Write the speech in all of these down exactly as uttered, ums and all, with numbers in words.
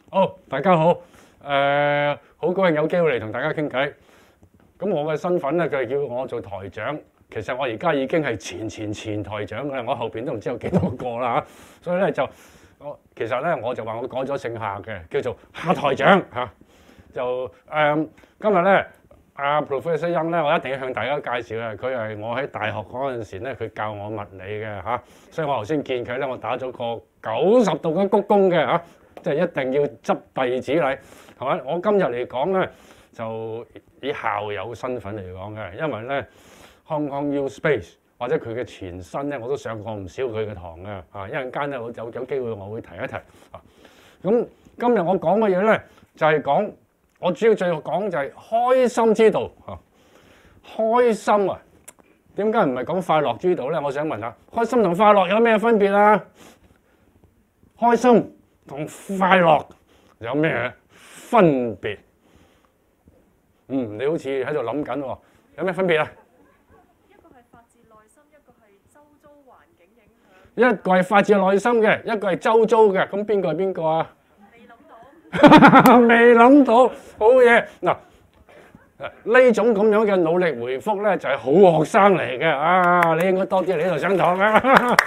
好，大家好，誒、好高興有機會嚟同大家傾偈。咁我嘅身份咧，就係叫我做台長。其實我而家已經係前前前台長㗎啦，我後邊都唔知有幾多個啦嚇。所以咧就我其實咧我就話我改咗姓夏嘅，叫做夏台長嚇。就誒、今日咧阿 Professor Young 咧，我一定要向大家介紹嘅，佢係我喺大學嗰陣時咧，佢教我物理嘅嚇。所以我頭先見佢咧，我打咗個九十度嘅鞠躬嘅嚇。即係一定要執弟子禮，係咪？我今日嚟講咧，就以校友身份嚟講嘅，因為咧 Hong Kong U Space 或者佢嘅前身咧，我都上過唔少佢嘅堂嘅，啊一陣間咧我有有機會我會提一提。啊，咁今日我講嘅嘢咧就係講，我主要最講就係開心之道嚇。開心啊，點解唔係講快樂之道咧？我想問下，開心同快樂有咩分別啊？開心同快樂有咩分別？嗯，你好似喺度諗緊喎，有咩分別啊？ 一個係發自內心，一個係周遭環境影響。 一個係發自內心嘅，一個係周遭嘅，咁邊個係邊個啊？ 未諗到， 未諗到，好嘢嗱。呢種咁樣嘅努力回覆咧，就係好學生嚟嘅啊！你應該多啲嚟呢度上堂啊！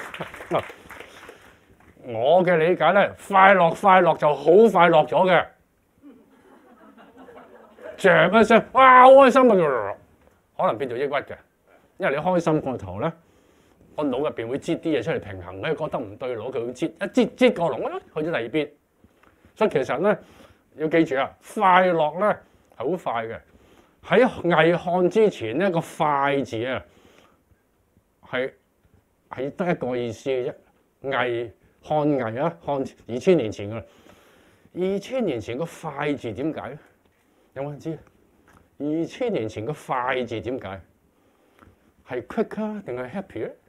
我嘅理解咧，快樂快樂就好快樂咗嘅，著一聲，哇好開心啊！可能變做抑鬱嘅，因為你開心過頭咧，個腦入邊會擠啲嘢出嚟平衡，佢覺得唔對路，佢會擠一擠擠過龍，去咗第二邊。所以其實咧要記住啊，快樂咧係好快嘅。喺魏漢之前呢個快字啊係係得一個意思嘅啫，魏。漢魏啊，漢二千年前㗎，二千年前個快字點解？有冇人知？二千年前個快字點解？係 quick 啊，定係 happy 咧？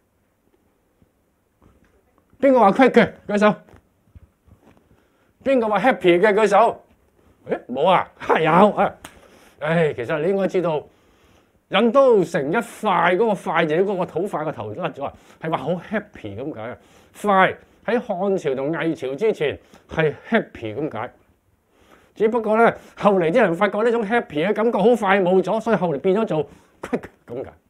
邊個話 quick 嘅？舉手。邊個話 happy 嘅？舉手。誒冇啊，係有啊。誒，其實你應該知道，引刀成一快嗰個快字，嗰個土快個頭甩咗啊，係話好 happy 咁解啊，快。喺漢朝同魏朝之前係 happy 咁解，只不過咧後嚟啲人發覺呢種 happy 嘅感覺好快冇咗，所以後嚟變咗做 quick 咁解。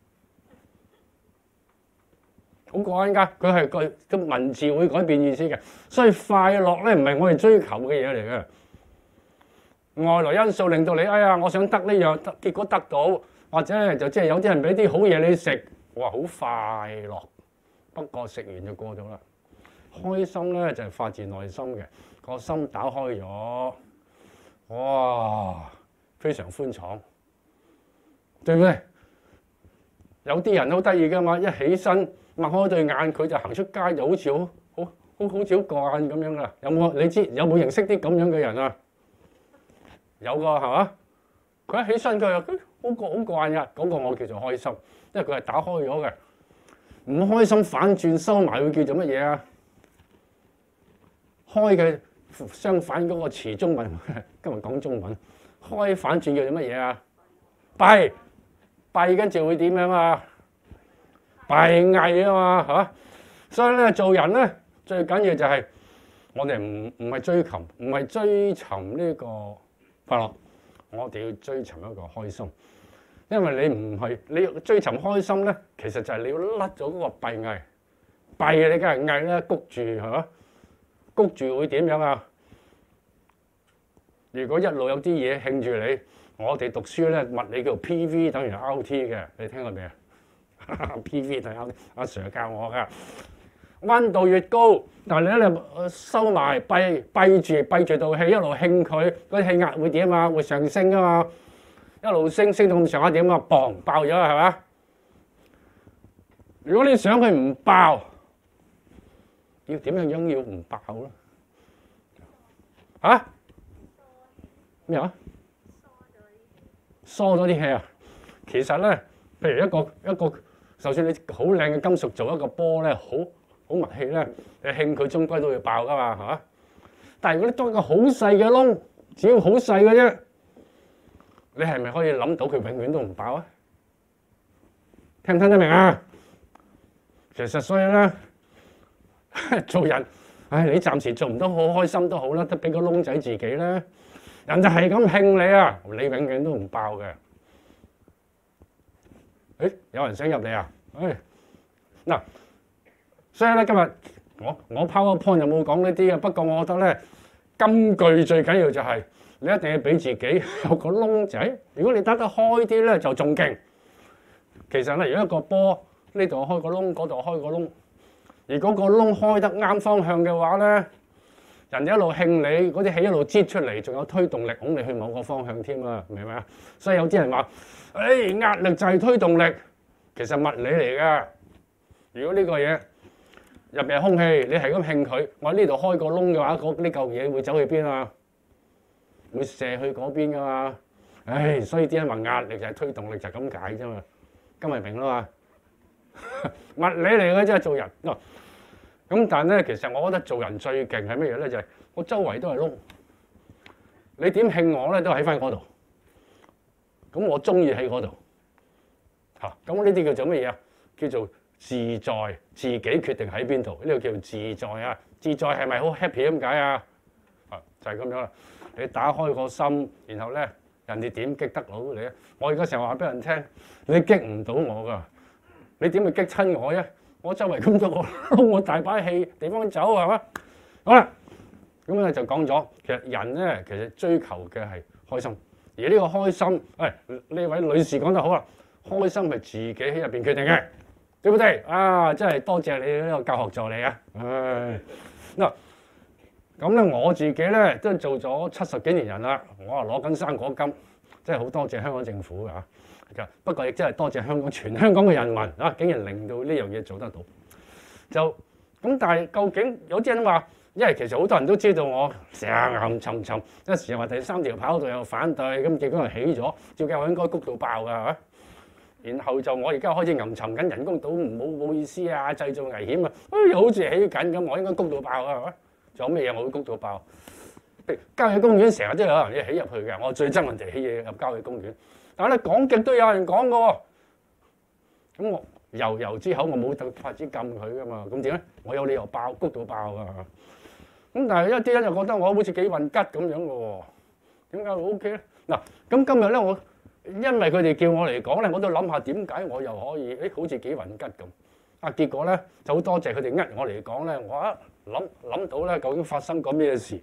好過癮㗎，佢係個個文字會改變意思嘅，所以快樂咧唔係我哋追求嘅嘢嚟嘅，外來因素令到你哎呀我想得呢樣，結果得到，或者就即係有啲人俾啲好嘢你食，哇好快樂，不過食完就過咗啦。開心咧就係發自內心嘅，個心打開咗，哇，非常寬敞，對唔對？有啲人好得意㗎嘛，一起身擘開對眼，佢就行出街，就好似好好好好似好過癮咁樣㗎。有冇你知有冇認識啲咁樣嘅人啊？有個係嘛？佢一起身佢又好過好過癮㗎，嗰個我叫做開心，因為佢係打開咗嘅。唔開心反轉收埋會叫做乜嘢啊？開嘅相反嗰個詞中文，今日講中文，開反轉叫做乜嘢啊？閉閉跟住會點樣啊？閉翳啊嘛，係嘛？所以咧做人咧最緊要就係我哋唔唔係追求，唔係追尋呢個快樂，我哋要追尋一個開心。因為你唔係你追尋開心咧，其實就係你要甩咗嗰個閉翳，閉你梗係翳啦，谷住係嘛？谷住會點樣啊？如果一路有啲嘢興住你，我哋讀書咧物理叫 P V 等於 R T 嘅，你聽過未啊？P V 等於 R T，阿 Sir 教我㗎。溫度越高，但係你咧收埋閉閉住閉住道氣，一路興佢，嗰啲氣壓會點啊？會上升啊嘛，一路升升到咁上下點啊？砰爆咗係嘛？如果你想佢唔爆，要點樣樣要唔爆咧？嚇咩啊？疏咗啲氣啊！其實咧，譬如一個一個，就算你好靚嘅金屬做一個波咧，好好密氣咧，你興佢終歸都會爆噶嘛，係嘛？但係如果你多一個好細嘅窿，只要好細嘅啫，你係咪可以諗到佢永遠都唔爆啊？聽唔聽得明啊？其實所以咧，做人唉，你暫時做唔到好開心都好啦，得俾個窿仔自己啦。人就係咁興你啊，你永遠都唔爆嘅。誒，有人想入嚟啊？誒，嗱，所以咧今日我我 PowerPoint 有冇講呢啲啊？不過我覺得咧，金句最緊要就係你一定要俾自己有個窿仔。如果你打得開啲咧，就仲勁。其實咧，如果一個波呢度開個窿，嗰度開個窿，如果個窿開得啱方向嘅話咧，人哋一路興你，嗰啲氣一路擠出嚟，仲有推動力拱你去某個方向添啊，明唔明啊？所以有啲人話：誒，壓力就係推動力，其實物理嚟㗎。如果呢個嘢入邊係空氣，你係咁興佢，我喺呢度開個窿嘅話，嗰呢嚿嘢會走去邊啊？會射去嗰邊㗎嘛。唉，所以啲人話壓力就係推動力，就係咁解啫嘛。今日明啦嘛，物理嚟嘅啫，做人。咁但係咧，其實我覺得做人最勁係乜嘢咧？就係、是、我周圍都係窿，你點興我咧，都喺翻嗰度。咁我中意喺嗰度嚇。咁呢啲叫做乜嘢啊？叫做自在，自己決定喺邊度。呢個叫做自在啊！自在係咪好 happy 咁解啊？啊，就係、是、咁樣啦。你打開個心，然後咧，人哋點激得到你啊？我而家成日話俾人聽，你激唔到我㗎，你點會激親我啫？我周圍咁多個窿，我大把氣地方走係嘛？好啦，咁咧就講咗，其實人咧其實追求嘅係開心，而呢個開心，誒呢位女士講得好啦，開心係自己喺入邊決定嘅，對唔對？啊，真係多謝你呢個教學助理啊！唉，嗱，咁咧我自己咧都做咗七十幾年人啦，我啊攞緊生果金，真係好多謝香港政府㗎嚇。不過亦真係多謝香港全香港嘅人民啊，竟然令到呢樣嘢做得到。就咁，但係究竟有啲人話，因為其實好多人都知道我成日吟沉沉，一時又話第三條跑道又反對，咁結果又起咗，照計我應該谷到爆㗎，係咪？然後就我而家開始吟沉緊人工島，唔好冇意思啊，製造危險啊，又好似起緊咁，我應該谷到爆啊，係咪？仲有咩嘢我會谷到爆？郊野公園成日都有人要起入去嘅，我最憎人哋起嘢入郊野公園。但係咧講極都有人講嘅喎，咁我由由之後我冇特法子禁佢噶嘛，咁點咧？我有理由爆谷到爆㗎，咁但係一啲人就覺得我好似幾運吉咁樣嘅喎，點解會 O K 咧？嗱，咁今日咧我因為佢哋叫我嚟講咧，我都諗下點解我又可以誒好似幾運吉咁啊？結果咧就好多謝佢哋呃我嚟講咧，我一諗諗到咧究竟發生過咩事？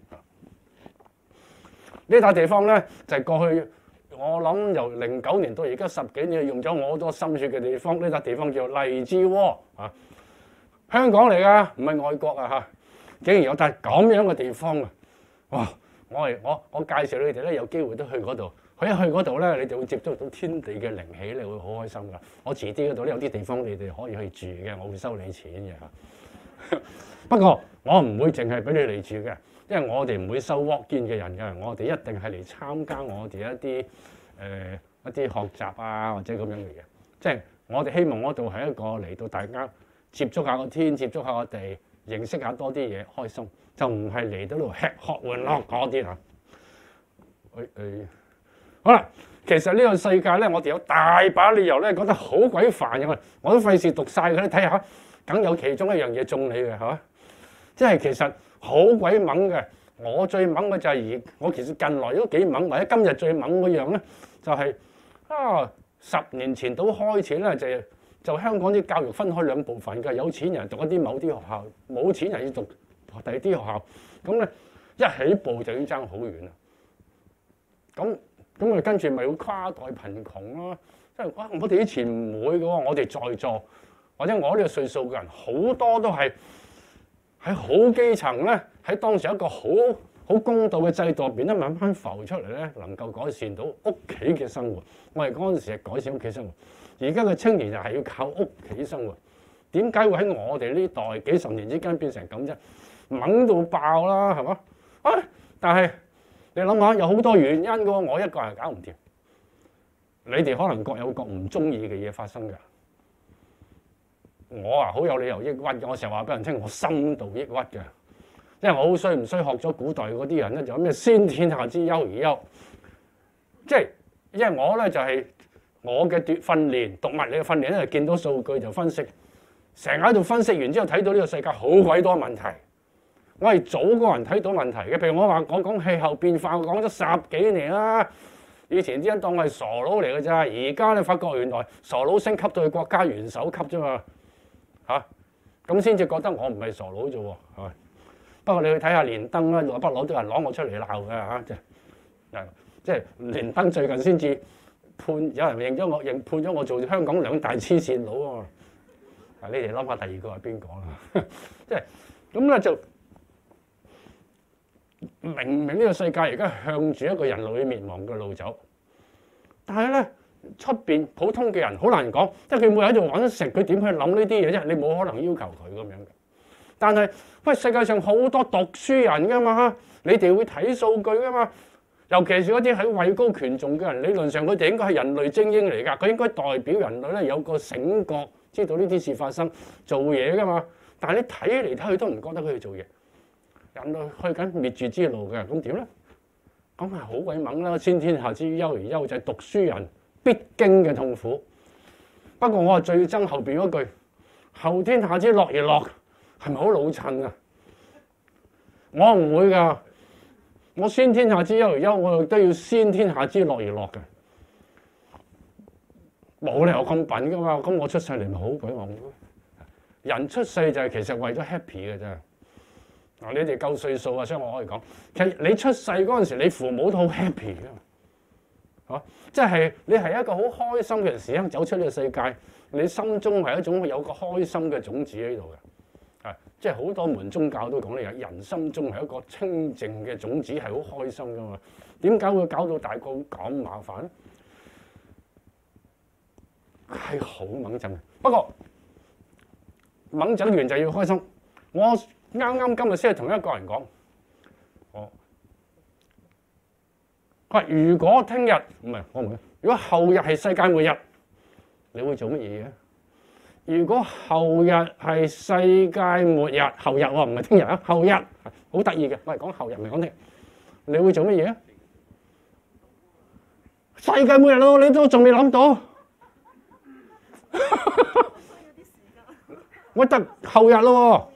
呢笪地方咧就係過去。我諗由零九年到而家十幾年，用咗我好多心血嘅地方，呢笪地方叫荔枝窩啊，香港嚟㗎，唔係外國啊嚇！竟然有笪咁樣嘅地方啊！哇！我係我我介紹你哋咧，有機會都去嗰度。佢一去嗰度咧，你哋會接觸到天地嘅靈氣，你會好開心㗎。我遲啲嗰度咧有啲地方你哋可以去住嘅，我會收你錢嘅嚇。不過我唔會淨係俾你嚟住嘅。因為我哋唔會收 walk-in嘅人嘅，我哋一定係嚟參加我哋一啲誒、呃、一啲學習啊，或者咁樣嘅嘢。即係我哋希望嗰度係一個嚟到大家接觸下個天，接觸下個地，認識下多啲嘢，開心。就唔係嚟到度吃喝玩樂嗰啲啊。誒、哎、誒、哎，好啦，其實呢個世界咧，我哋有大把理由咧，覺得好鬼煩嘅，我都費事讀晒佢，你睇下，梗有其中一樣嘢中你嘅，係嘛？即係其實。好鬼猛嘅，我最猛嘅就係而我其實近來都幾猛，或者今日最猛嗰樣咧，就係、是、啊十年前都開始咧，就就香港啲教育分開兩部分嘅，有錢人讀一啲某啲學校，冇錢人要讀第二啲學校，咁咧一起步就已經爭好遠啦。咁咁啊跟住咪要跨代貧窮咯，即係哇！我哋以前唔會嘅喎，我哋在座或者我呢個歲數嘅人好多都係。喺好基層咧，喺當時一個好好公道嘅制度入邊咧，慢慢浮出嚟咧，能夠改善到屋企嘅生活。我哋嗰陣時係改善屋企生活，而家嘅青年就係要靠屋企生活。點解會喺我哋呢代幾十年之間變成咁啫？猛到爆啦，係嘛？啊！但係你諗下，有好多原因嘅喎，我一個人搞唔掂。你哋可能各有各唔中意嘅嘢發生㗎。我啊好有理由抑鬱嘅，我成日話俾人聽，我深度抑鬱嘅，因為我好衰唔衰學咗古代嗰啲人咧，就有咩先天下之憂而憂，即係因為我咧就係、是、我嘅訓練讀物理嘅訓練咧，就見到數據就分析，成日喺度分析完之後睇到呢個世界好鬼多問題， 我係早個人睇到問題嘅。譬如我話我講氣候變化，我講咗十幾年啦。以前啲人當我係傻佬嚟嘅咋，而家你發覺原來傻佬升級到去國家元首級啫嘛嚇，咁先至覺得我唔係傻佬啫喎，係咪？不過你去睇下連登啦，攞不攞都有人攞我出嚟鬧嘅嚇，即係即係連登最近先至判，有人認咗我認判咗我做香港兩大黐線佬啊嘛。啊，你哋諗下第二個係邊個啦？即係咁咧就。明明呢個世界而家向住一個人類滅亡嘅路走，但係咧出邊普通嘅人好難講，即係佢每日喺度揾食，佢點去諗呢啲嘢啫？你冇可能要求佢咁樣嘅。但係喂，世界上好多讀書人噶嘛，你哋會睇數據噶嘛？尤其是嗰啲喺位高權重嘅人，理論上佢哋應該係人類精英嚟㗎，佢應該代表人類咧有個醒覺，知道呢啲事發生，做嘢㗎嘛。但係你睇嚟睇去都唔覺得佢哋做嘢。人類去緊滅絕之路嘅，咁點咧？咁係好鬼猛啦！先天下之憂而憂就係讀書人必經嘅痛苦。不過我係最憎後邊嗰句後天下之樂而樂，係咪好老襯啊？我唔會㗎，我先天下之憂而憂，我亦都要先天下之樂而樂嘅。冇理由咁笨㗎嘛！咁我出世嚟咪好鬼戇居。人出世就係其實為咗 happy 嘅啫。嗱，你哋夠歲數啊，所以我可以講，其實你出世嗰陣時，你父母都好 happy 㗎，嚇，即係你係一個好開心嘅時刻走出呢個世界，你心中係一種有個開心嘅種子喺度嘅，啊，即係好多門宗教都講呢樣，人心中係一個清淨嘅種子，係好開心㗎嘛。點解會搞到大個咁麻煩咧？係好掹震，不過掹震完就要開心，我。啱啱今日先係同一個人講，我佢話：如果聽日唔係我唔係，如果後日係世界末日，你會做乜嘢嘅？如果後日係世界末日，後日我唔係聽日啊，後日好得意嘅，我係講後日，唔係講聽日，你會做乜嘢啊？世界末日咯，你都仲未諗到？我得後日咯。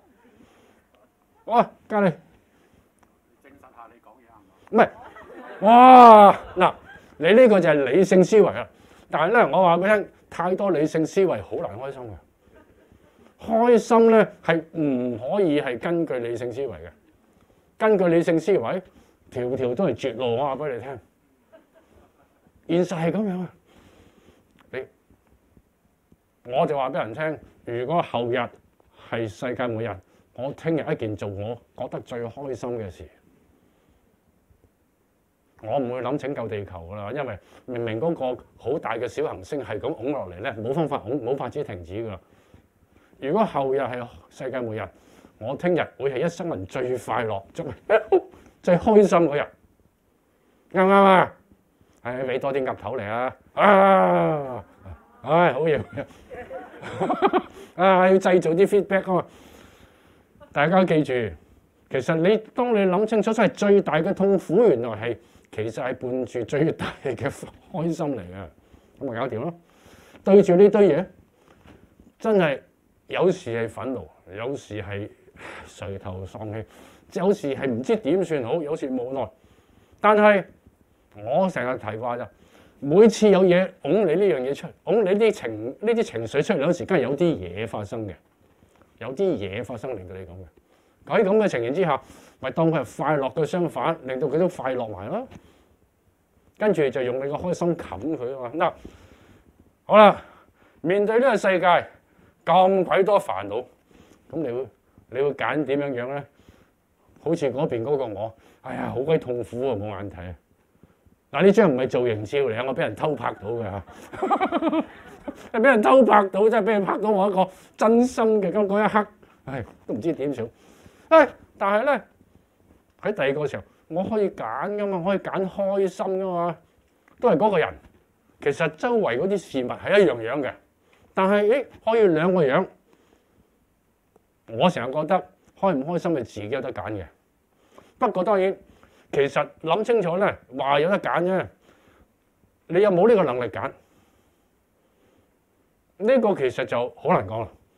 哇！嘉利，證實下你講嘢係唔係？唔係，哇！嗱，你呢個就係理性思維啦。但係咧，我話俾你聽，太多理性思維好難開心嘅。開心咧係唔可以係根據理性思維嘅。根據理性思維，條條都係絕路。我話俾你聽，現實係咁樣啊！你我就話俾人聽，如果後日係世界末日。我聽日一件做我覺得最開心嘅事，我唔會諗拯救地球噶啦，因為明明嗰個好大嘅小行星係咁拱落嚟咧，冇方法拱，冇法子停止噶。如果後日係世界末日，我聽日會係一生人最快樂、最最開心嗰日，啱唔啱啊？係俾多啲岌頭嚟啊！啊，唉，好嘢！啊，要製造啲 feedback 啊嘛！大家記住，其實你當你諗清楚，真係最大嘅痛苦，原來係其實係伴住最大嘅開心嚟嘅，咁咪搞掂咯。對住呢堆嘢，真係有時係憤怒，有時係垂頭喪氣，有時係唔知點算好，有時無奈。但係我成日提話就，每次有嘢拱你呢樣嘢出，拱你啲情呢啲情緒出嚟嗰時，梗係有啲嘢發生嘅。有啲嘢發生令到你咁嘅，喺咁嘅情形之下，咪當佢係快樂嘅相反，令到佢都快樂埋咯。跟住就用你個開心冚佢啊嘛。嗱，好啦，面對呢個世界咁鬼多煩惱，咁你會你會揀點樣樣咧？好似嗰邊嗰個我，哎呀好鬼痛苦啊，冇眼睇啊！嗱，呢張唔係造型照嚟啊，我俾人偷拍到嘅嚇。係俾人偷拍到，真係俾人拍到我一個真心嘅咁嗰一刻，唉，都唔知點算。唉，但係咧喺第二個時候，我可以揀噶嘛，我可以揀開心噶嘛，都係嗰個人。其實周圍嗰啲事物係一樣樣嘅，但係誒可以兩個樣。我成日覺得開唔開心係自己有得揀嘅。不過當然，其實諗清楚咧，話有得揀啫，你有冇呢個能力揀？呢個其實就好難講啦。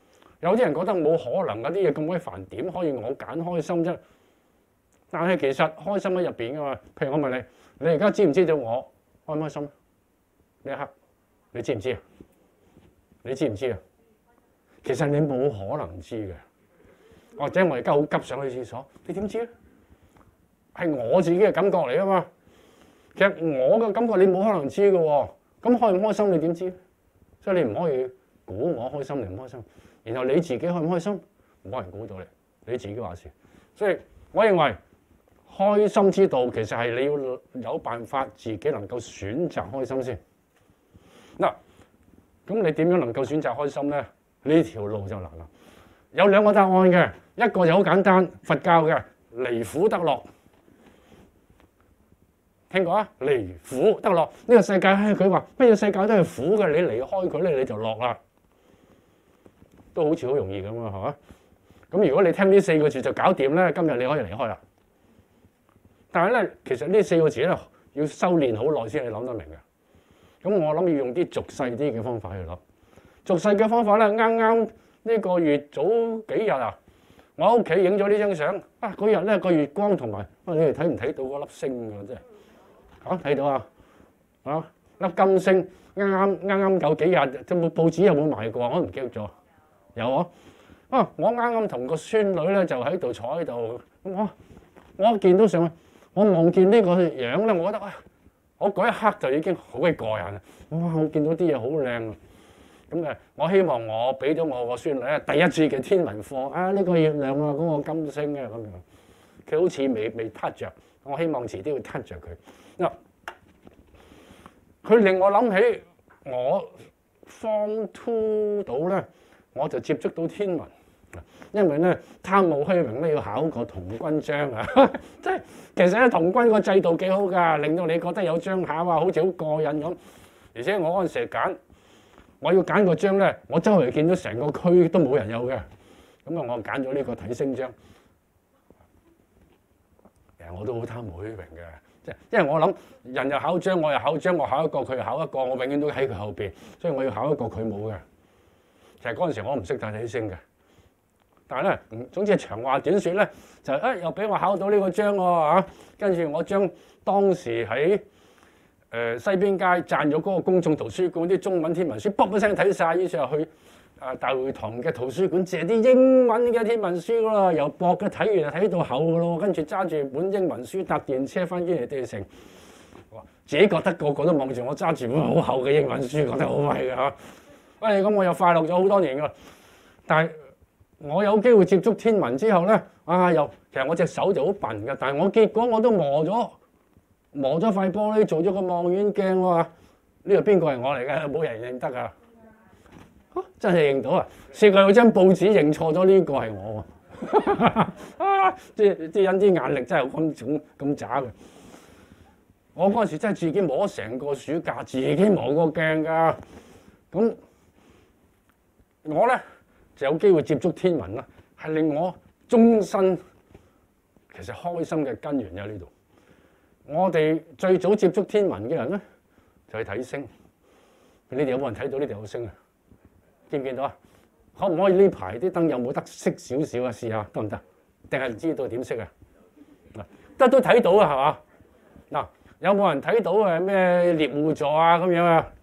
有啲人覺得冇可能，嗰啲嘢咁鬼煩，點可以我揀開心啫？但係其實開心喺入邊噶嘛。譬如我問你，你而家知唔知道我開唔開心？呢一刻你知唔知啊？你知唔知啊？其實你冇可能知嘅。或者我而家好急上去廁所，你點知咧？係我自己嘅感覺嚟啊嘛。其實我嘅感覺你冇可能知嘅喎。咁開唔開心你點知？所以你唔可以估我開心定唔開心。然後你自己開唔開心，冇人估到你，你自己話事。所以我認為開心之道其實係你要有辦法自己能夠選擇開心先。嗱，咁你點樣能夠選擇開心咧？呢條路就難啦。有兩個答案嘅，一個就好簡單，佛教嘅離苦得樂。聽過啊？離苦得樂，呢個世界佢話乜嘢世界都係苦嘅，你離開佢咧你就樂啦。都好似好容易咁啊，係嘛？咁如果你聽呢四個字就搞掂咧，今日你可以離開啦。但係咧，其實呢四個字咧要修練好耐先係諗得明嘅。咁我諗要用啲俗世啲嘅方法去諗。俗世嘅方法咧，啱啱呢個月早幾日啊，我喺屋企影咗呢張相啊。嗰日咧個月光同埋啊，你哋睇唔睇到嗰粒星㗎？真係嚇睇到啊啊粒金星啱啱啱啱夠幾日，有冇報紙有冇賣過？我都唔記得咗。有啊！啊，我啱啱同個孫女咧就喺度坐喺度，我我一見到上去，我望見呢個樣咧，我覺得啊，我嗰一刻就已經好鬼過癮啦！哇！我見到啲嘢好靚啊！咁誒，我希望我俾咗我個孫女咧第一次嘅天文課啊，呢個月亮啊，嗰個金星啊咁樣，佢好似未未撻着，我希望遲啲會撻着佢。嗱，佢令我諗起我 Form Two 到咧。我就接觸到天文，因為咧貪慕虛榮咧要考個童軍章啊！即係其實咧童軍個制度幾好㗎，令到你覺得有章考啊，好似好過癮咁。而且我嗰陣時揀，我要揀個章咧，我周圍見到成個區都冇人有嘅，咁啊我揀咗呢個睇星章。其實我都好貪慕虛榮嘅，即係因為我諗人又考章，我又考章，我考一個佢又考一個，我永遠都喺佢後邊，所以我要考一個佢冇嘅。其實嗰陣時我唔識睇睇星嘅，但係咧，總之係長話短説咧，就啊又俾我考到呢個章喎嚇，跟住我將當時喺誒、呃、西邊街賺咗嗰個公眾圖書館啲中文天文書，卜一聲睇晒，於是又去啊大會堂嘅圖書館借啲英文嘅天文書咯，由薄嘅睇完就睇到厚嘅咯，跟住揸住本英文書搭電車翻堅尼地城，自己覺得個個都望住我揸住本好厚嘅英文書，覺得好威嘅嚇。喂，咁我又快樂咗好多年㗎，但係我有機會接觸天文之後咧，啊又其實我隻手就好笨㗎，但係我結果我都磨咗磨咗塊玻璃做咗個望遠鏡喎。呢個邊個係我嚟嘅？冇人認得啊！啊真係認到啊！試過有張報紙認錯咗呢個係我喎。啊！即係啲人啲眼力真係咁咁咁渣嘅。我嗰陣時真係自己磨咗成個暑假，自己磨個鏡㗎。咁我咧就有機會接觸天文啦，係令我終身其實開心嘅根源喺呢度。我哋最早接觸天文嘅人咧，就去睇星。你哋有冇人睇到呢條有星啊？見唔見到啊？可唔可以呢排啲燈有冇得熄少少啊？試下得唔得？定係唔知道點熄啊？嗱，得都睇到啊，係嘛？嗱，有冇人睇到誒咩獵戶座啊咁樣啊？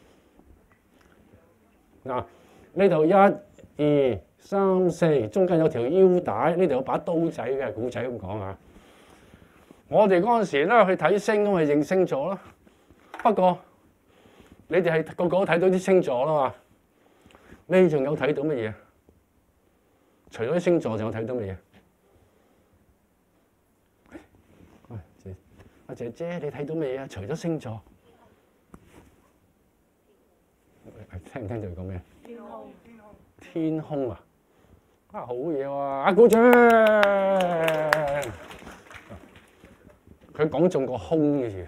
嗱。呢度一、二、三、四，中間有條腰帶，呢度有把刀仔嘅，古仔咁講啊。我哋嗰陣時咧去睇星，咁咪認星座咯。不過你哋係個個都睇到啲星座啦嘛。你仲有睇到乜嘢？除咗啲星座，仲有睇到乜嘢？阿姐姐，你睇到乜嘢啊？除咗星座，聽唔聽到佢講咩？ 天空，天空， 天空啊！啊好嘢喎！啊鼓掌！佢講中個空嘅字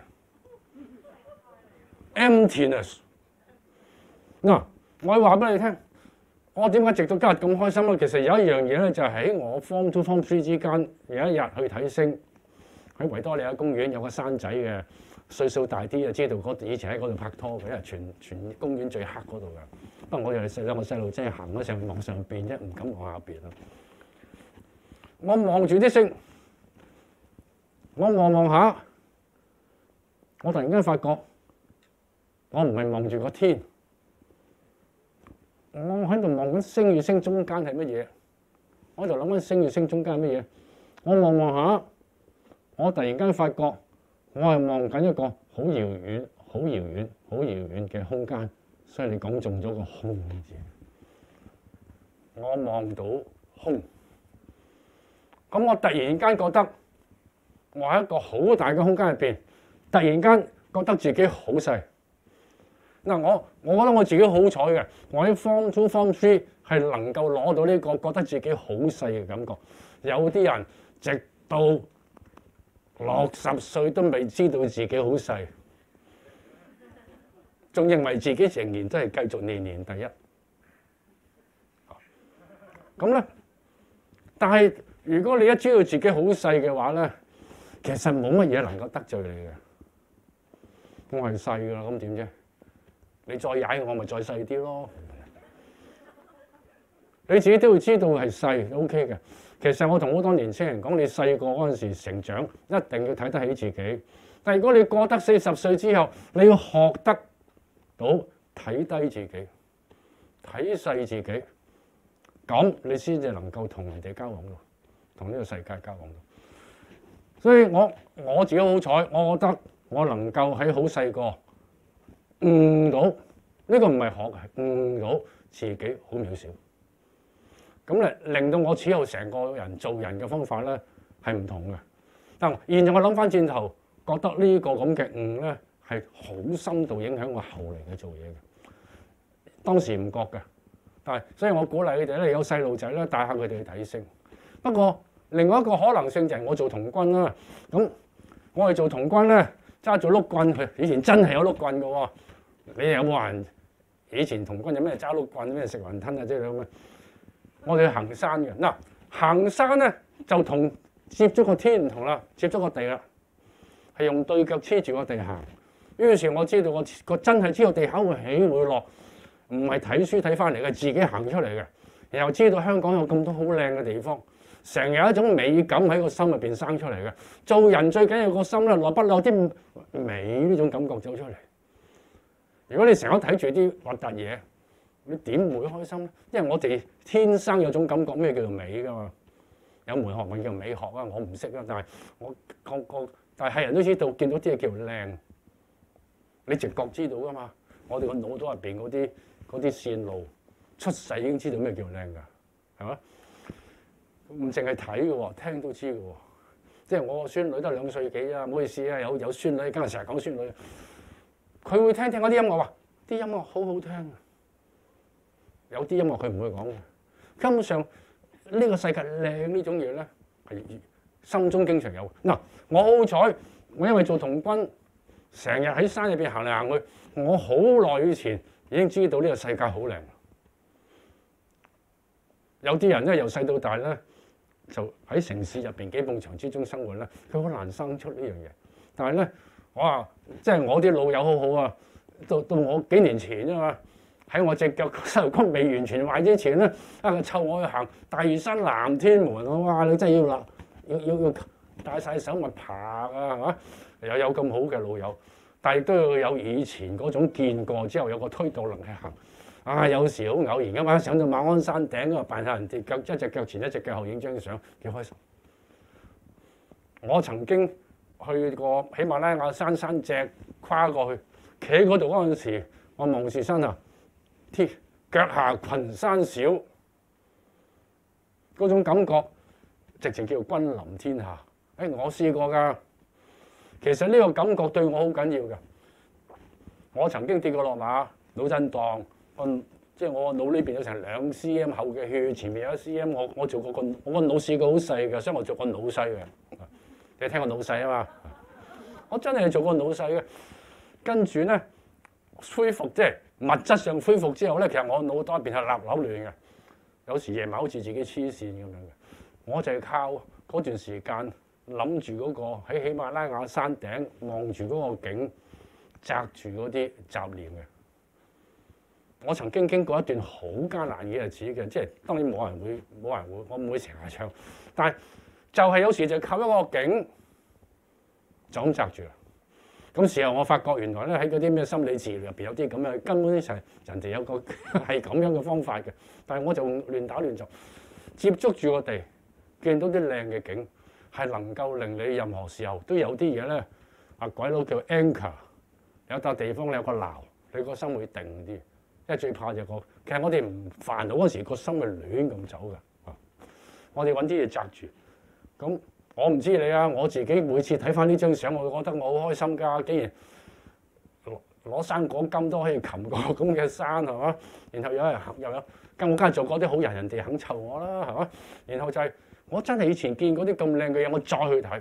，emptiness。嗱，我話俾你聽，我點解直到今日咁開心咧？其實有一樣嘢咧，就係喺我 Form Two、Form Three 之間，有一日去睇星，喺維多利亞公園有個山仔嘅， 歲數大啲就知道嗰以前喺嗰度拍拖嘅，因為全全公園最黑嗰度㗎。不過我哋細兩個細路仔行咗上望上邊啫，唔敢望下邊啊！我望住啲星，我望望下，我突然間發覺，我唔係望住個天，我喺度望緊星與星中間係乜嘢？我喺度諗緊星與星中間係乜嘢？我望望下，我突然間發覺，我係望緊一個好遙遠、好遙遠、好遙遠嘅空間。所以你講中咗個空字，我望到空。咁我突然間覺得我喺一個好大嘅空間入邊，突然間覺得自己好細。嗱，我我覺得我自己好彩嘅，我喺 Form Two、Form Three 係能夠攞到呢個覺得自己好細嘅感覺。有啲人直到六十歲都未知道自己好細，仲認為自己仍然都係繼續年年第一。咁咧，但係如果你一知道自己好細嘅話咧，其實冇乜嘢能夠得罪你嘅。我係細㗎啦，咁點啫？你再踩我，咪再細啲咯。你自己都要知道係細 ，OK 嘅。其實我同好多年青人講，你細個嗰陣時成長，一定要睇得起自己。但係如果你過得四十歲之後，你要學得到睇低自己、睇細自己，咁你先至能夠同人哋交往咯，同呢個世界交往咯。所以我我自己好彩，我覺得我能夠喺好細個悟到呢個唔係學嘅，悟到自己好渺小。咁咧令到我此後成個人做人嘅方法咧係唔同嘅。但現在我諗翻轉頭，覺得呢個咁嘅悟咧係好深度影響我後嚟嘅做嘢嘅。當時唔覺嘅，但係所以我鼓勵你哋咧，有細路仔咧帶下佢哋去睇星。不過另外一個可能性就係我做童軍啦。咁我哋做童軍咧揸住碌棍，佢以前真係有碌棍嘅喎。你有冇人以前童軍有咩揸碌棍、咩食雲吞啊之類咁嘅？我哋去行山嘅嗱，行山咧就同接觸個天唔同啦，接觸個地啦，係用對腳黐住個地行。於是我知道我個真係知道地下會起會落，唔係睇書睇翻嚟嘅，自己行出嚟嘅。然後知道香港有咁多好靚嘅地方，成日有一種美感喺個心入邊生出嚟嘅。做人最緊要個心咧，落不落啲美呢種感覺走出嚟。如果你成日睇住啲核突嘢，你點會開心咧？因為我哋天生有種感覺，咩叫做美㗎嘛？有門學問叫美學啊，我唔識啊，但係我個個但係人都知道，見到啲嘢叫靚，你直覺知道㗎嘛？我哋個腦袋入邊嗰啲嗰啲線路，出世已經知道咩叫靚㗎，係嘛？唔淨係睇嘅喎，聽都知嘅喎。即係我個孫女都兩歲幾啊，唔好意思啊，有有孫女，今日成日講孫女，佢會聽聽嗰啲音樂話，啲音樂好好聽啊。有啲音樂佢唔會講嘅，根本上呢個世界靚呢種嘢咧係心中經常有。嗱，我好彩，我因為做童軍，成日喺山入邊行嚟行去，我好耐以前已經知道呢個世界好靚。有啲人咧由細到大咧，就喺城市入邊幾埲牆之中生活咧，佢好難生出呢樣嘢。但係咧，我話即係我啲老友好好啊，到到我幾年前啫嘛。喺我隻腳膝頭骨未完全壞之前咧，啊佢湊我去行大嶼山南天門，哇！你真係要啦，要要要帶晒手襪爬啊，係嘛？又有咁好嘅老友，但係都要有以前嗰種見過之後有個推動能力行。啊，有時好偶然㗎嘛，上到馬鞍山頂嗰度扮下人哋腳，一隻腳前一隻腳後影張相，幾開心。我曾經去過喜馬拉雅山山脊跨過去，企喺嗰度嗰陣時，我望住山啊！天腳下群山小，嗰種感覺直情叫君臨天下。誒、哎，我試過㗎。其實呢個感覺對我好緊要㗎。我曾經跌過落馬，腦震盪，我即係我個腦呢邊有成兩 cm 厚嘅血，前面有一 cm。我我做過個我個腦試過好細嘅，所以我做過腦細嘅。你聽過腦細啊嘛？我真係做過腦細嘅。跟住咧恢復即係。物質上恢復之後咧，其實我腦袋入邊係立扭亂嘅，有時夜晚好似自己黐線咁樣嘅。我就係靠嗰段時間諗住嗰個喺喜馬拉雅山頂望住嗰個景，擲住嗰啲雜念嘅。我曾經經過一段好艱難嘅日子嘅，即係當然冇人會冇人會，我唔會成日唱，但係就係有時就靠一個景就咁擲住啦。咁時候我發覺原來咧喺嗰啲咩心理治療入邊有啲咁嘅，根本就係人哋有個係咁樣嘅方法嘅，但係我就亂打亂做，接觸住個地，見到啲靚嘅景，係能夠令你任何時候都有啲嘢咧。啊鬼佬叫 anchor， 有笪地方你有個錨，你個心會定啲。因為最怕就個，其實我哋唔煩惱嗰時，個心係亂咁走㗎。我哋揾啲嘢擲住，咁我唔知你啊，我自己每次睇翻呢張相，我覺得我好開心㗎，竟然攞生果金都可以擒過咁嘅山係嘛？然後有人又有，咁我梗係做嗰啲好人，人哋肯湊我啦係嘛？然後就係、是、我真係以前見嗰啲咁靚嘅嘢，我再去睇。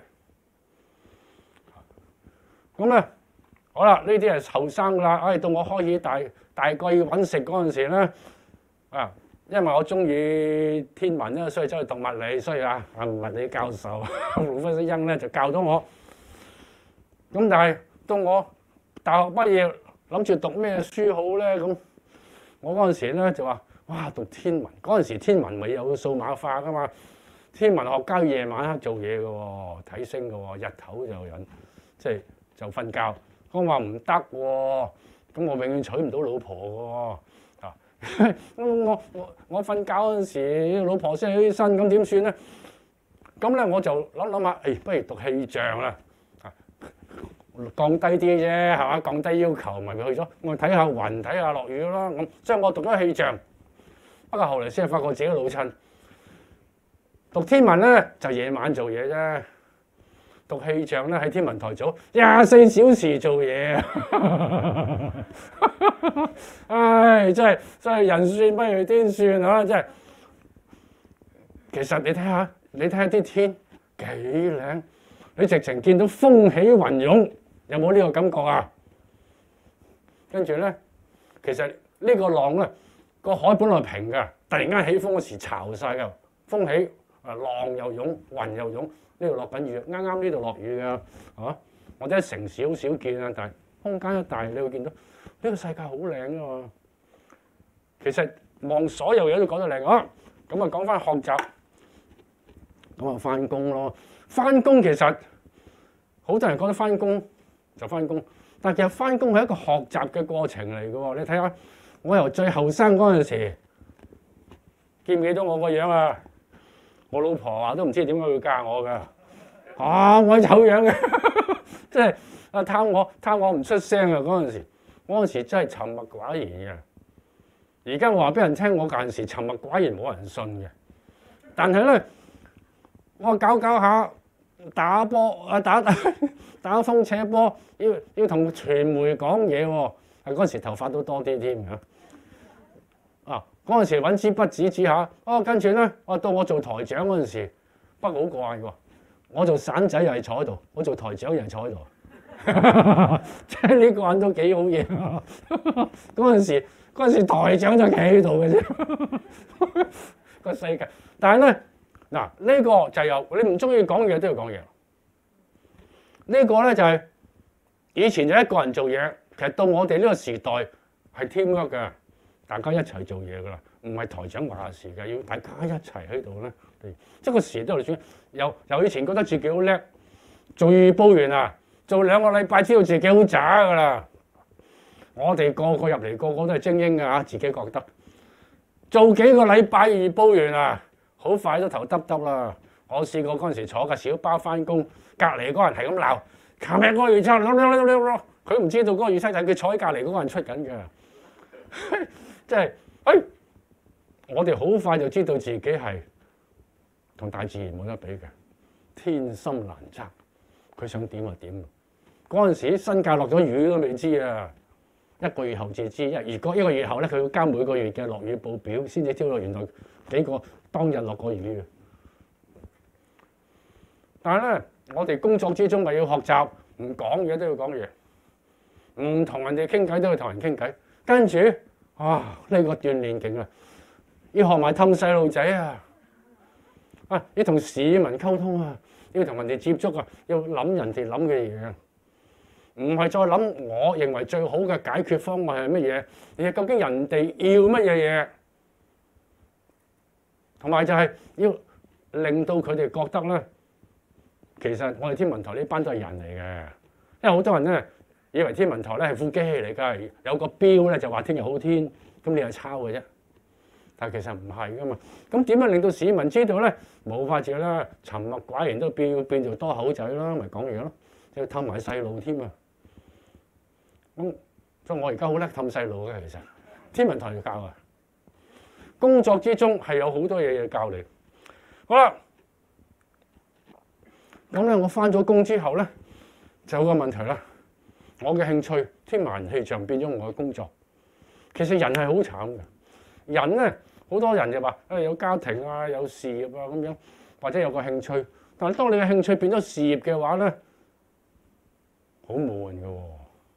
咁咧，好啦，呢啲係後生㗎啦，唉、哎，到我開始大。大個要揾食嗰陣時咧，啊，因為我中意天文咧，所以走去讀物理，所以啊，啊物理教授胡輝先生咧就教到我。咁但係到我大學畢業，諗住讀咩書好咧？咁我嗰陣時咧就話：哇，讀天文！嗰陣時天文咪有數碼化噶嘛，天文學家夜晚黑做嘢嘅喎，睇星嘅喎，日頭就人即係就瞓覺。我話唔得喎。咁我永遠娶唔到老婆喎，啊！我我我瞓覺嗰陣時，老婆先起身，咁點算咧？咁咧我就諗諗下，誒，不如讀氣象啦，啊，降低啲啫，係嘛？降低要求，咪去咗我睇下雲，睇下落雨啦。咁所以我讀咗氣象，不過後嚟先係發覺自己老襯。讀天文咧就夜晚做嘢啫。讀氣象咧喺天文台做廿四小時做嘢啊！唉，真係真係人算不如天算啊！真係，其實你睇下，你睇下啲天幾靚，你直情見到風起雲湧，有冇呢個感覺啊？跟住咧，其實呢個浪咧，個海本來平嘅，突然間起風嗰時潮晒㗎，風起啊浪又湧，雲又湧。呢度落緊雨，啱啱呢度落雨㗎，係嘛？我哋喺城市好少見啊，但係空間一大，你會見到呢個世界好靚啊嘛。其實望所有嘢都講得靚啊。咁啊講翻學習，咁啊翻工咯。翻工其實好多人覺得翻工就翻工，但係其實翻工係一個學習嘅過程嚟嘅喎。你睇下，我由最後生嗰陣時，記唔記得我個樣啊？我老婆話都唔知點解會嫁我㗎，啊我醜樣嘅，即係啊貪我貪我唔出聲啊嗰陣時，嗰陣時真係沉默寡言嘅。而家我話俾人聽，我嗰陣時沉默寡言冇人信嘅。但係咧，我搞搞下打波啊打打打風扯波，要要同傳媒講嘢喎。係嗰陣時頭髮都多啲添嚇。啊！嗰陣時揾支筆指指下，哦，跟住咧，我到我做台長嗰陣時，不過好怪喎。我做散仔又係坐喺度，我做台長又係坐喺度，即係呢個人都幾好嘢。嗰陣時，嗰陣時台長就企喺度嘅啫，個世界。但係咧，嗱呢、呢個就由你唔中意講嘢都要講嘢。呢、呢個咧就係、係、以前就一個人做嘢，其實到我哋呢個時代係 teamwork 嘅。大家一齊做嘢噶啦，唔係台長話事嘅，要大家一齊喺度咧。即係個時都嚟轉，由由以前覺得自己好叻，做預報員啊，做兩個禮拜知道自己好渣噶啦。我哋個個入嚟個個都係精英㗎，自己覺得做幾個禮拜預報員啊，好快都頭耷耷啦。我試過嗰陣時坐架小巴翻工，隔離嗰人係咁鬧，琴日嗰個預測，佢唔知道嗰個預測就係佢坐喺隔離嗰個人出緊嘅。即係，哎，我哋好快就知道自己係同大自然冇得比嘅，天心難測，佢想點就點。嗰陣時新界落咗雨都未知啊，一個月後至知。如果一個月後咧，佢要交每個月嘅落雨報表，先至知道原來幾個當日落過雨嘅。但係咧，我哋工作之中咪要學習，唔講嘢都要講嘢，唔同人哋傾偈都要同人傾偈。跟住，啊呢個鍛鍊勁啊！要學埋氹細路仔啊！啊，要同市民溝通啊！ 要同人哋接觸啊，要諗人哋諗嘅嘢，唔係再諗我認為最好嘅解決方案係乜嘢，而係究竟人哋要乜嘢嘢，同埋就係要令到佢哋覺得咧，其實我哋天文台呢班都係人嚟嘅，因為好多人咧以為天文台咧係副機器嚟㗎，有個標咧就話聽日好天，咁你係抄嘅啫。但係其實唔係噶嘛，咁點樣令到市民知道咧？冇法子啦，沉默寡言都變變做多口仔啦，咪講嘢咯，要氹埋細路添啊！咁所以我而家好叻氹細路嘅，其實天文台要教啊，工作之中係有好多嘢要教你。好啦，咁咧我翻咗工之後咧，就有個問題啦。我嘅興趣天文氣象變咗我嘅工作，其實人係好慘嘅。人咧，好多人就話誒有家庭啊，有事業啊咁樣，或者有個興趣。但係當你嘅興趣變咗事業嘅話咧，好悶㗎喎。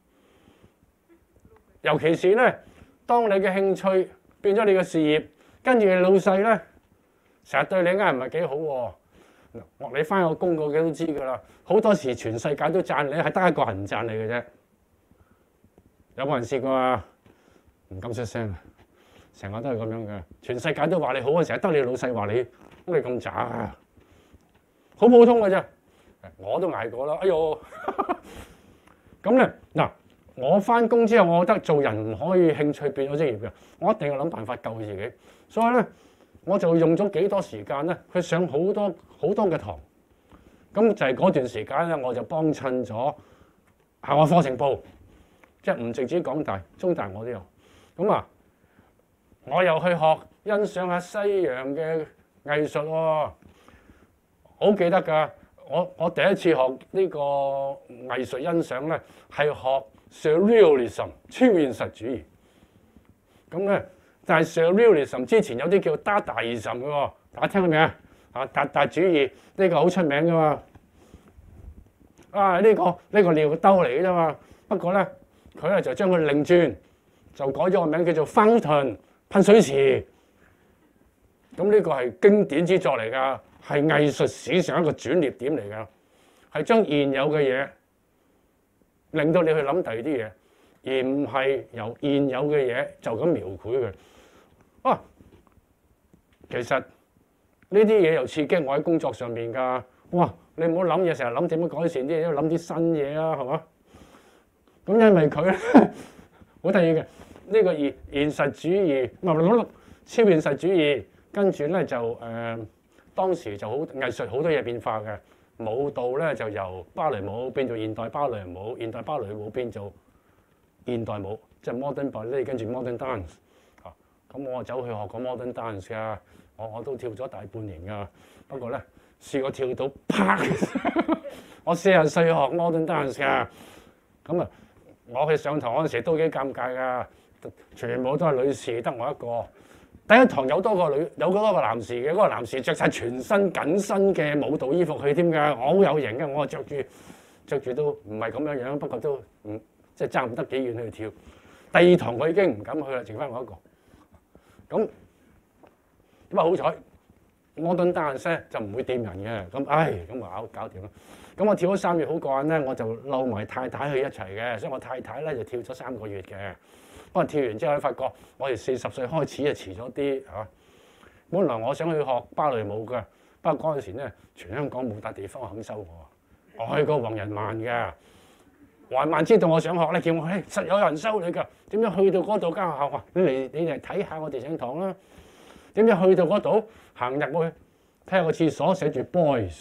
尤其是咧，當你嘅興趣變咗你嘅事業，跟住你老細咧，成日對你啱唔係幾好喎。我你翻個工個嘅都知㗎啦，好多時全世界都讚你，係得一個人唔讚你嘅啫。有冇人試過啊？唔敢出聲啊！成日都係咁樣嘅，全世界都話你好嘅時候，得你老細話你，咁你咁渣啊？好普通嘅啫，我都捱過啦。哎呦，咁咧嗱，我翻工之後，我覺得做人唔可以興趣變咗職業嘅，我一定要諗辦法救自己。所以咧，我就用咗幾多時間咧，去上好多好多嘅堂。咁就係嗰段時間咧，我就幫襯咗校外課程部，即係唔淨止港大、中大我都有。咁啊〜我又去學欣賞下西洋嘅藝術喎，好記得㗎。我我第一次學呢個藝術欣賞咧，係學 Surrealism 超現實主義。咁咧，但係 Surrealism 之前有啲叫 Dadaism 嘅喎，大家聽過未啊？啊，達達主義呢個好出名㗎嘛。啊，呢個呢個尿兜嚟嘅啫嘛。不過咧，佢咧就將佢擰轉，就改咗個名叫做 Fountain。噴水池，咁呢個係經典之作嚟㗎，係藝術史上一個轉捩點嚟㗎，係將現有嘅嘢令到你去諗第二啲嘢，而唔係由現有嘅嘢就咁描繪佢。啊，其實呢啲嘢又刺激我喺工作上面㗎。哇，你唔好諗嘢，成日諗點樣改善啲嘢，要諗啲新嘢啊，係嘛？咁因為佢咧好得意嘅。呢個現現實主義，唔係超現實主義，跟住咧就誒、呃、當時就好藝術好多嘢變化嘅，舞蹈咧就由芭蕾舞變做現代芭蕾舞，現代芭蕾舞變做現代舞，即係 modern ballet，跟住 modern dance。啊，咁我走去學過 modern dance 㗎，我我都跳咗大半年㗎，不過咧試過跳到啪，我四十歲學 modern dance 㗎，咁啊我去上堂嗰陣時都幾尷尬㗎。全部都係女士，得我一個。第一堂有多個女，有多個男士嘅。嗰、那個男士着晒全身緊身嘅舞蹈衣服去添㗎，我好有型嘅。我着住着住都唔係咁樣樣，不過都唔即係爭唔得幾遠去跳。第二堂我已經唔敢去啦，剩翻我一個。咁咁啊好彩，modern dance就唔會掂人嘅。咁唉，咁啊搞搞掂啦。咁我跳咗三月好過癮咧，我就撈埋太太去一齊嘅，所以我太太咧就跳咗三個月嘅。不過跳完之後咧，發覺我哋四十歲開始就遲咗啲嚇。本來我想去學芭蕾舞嘅，不過嗰陣時咧，全香港冇笪地方肯收我。我去過黃仁萬嘅，黃仁萬知道我想學咧，叫我誒實有人收你㗎。點知去到嗰度間學校話：你嚟你嚟睇下我哋上堂啦。點知去到嗰度行入去睇下個廁所寫住 boys。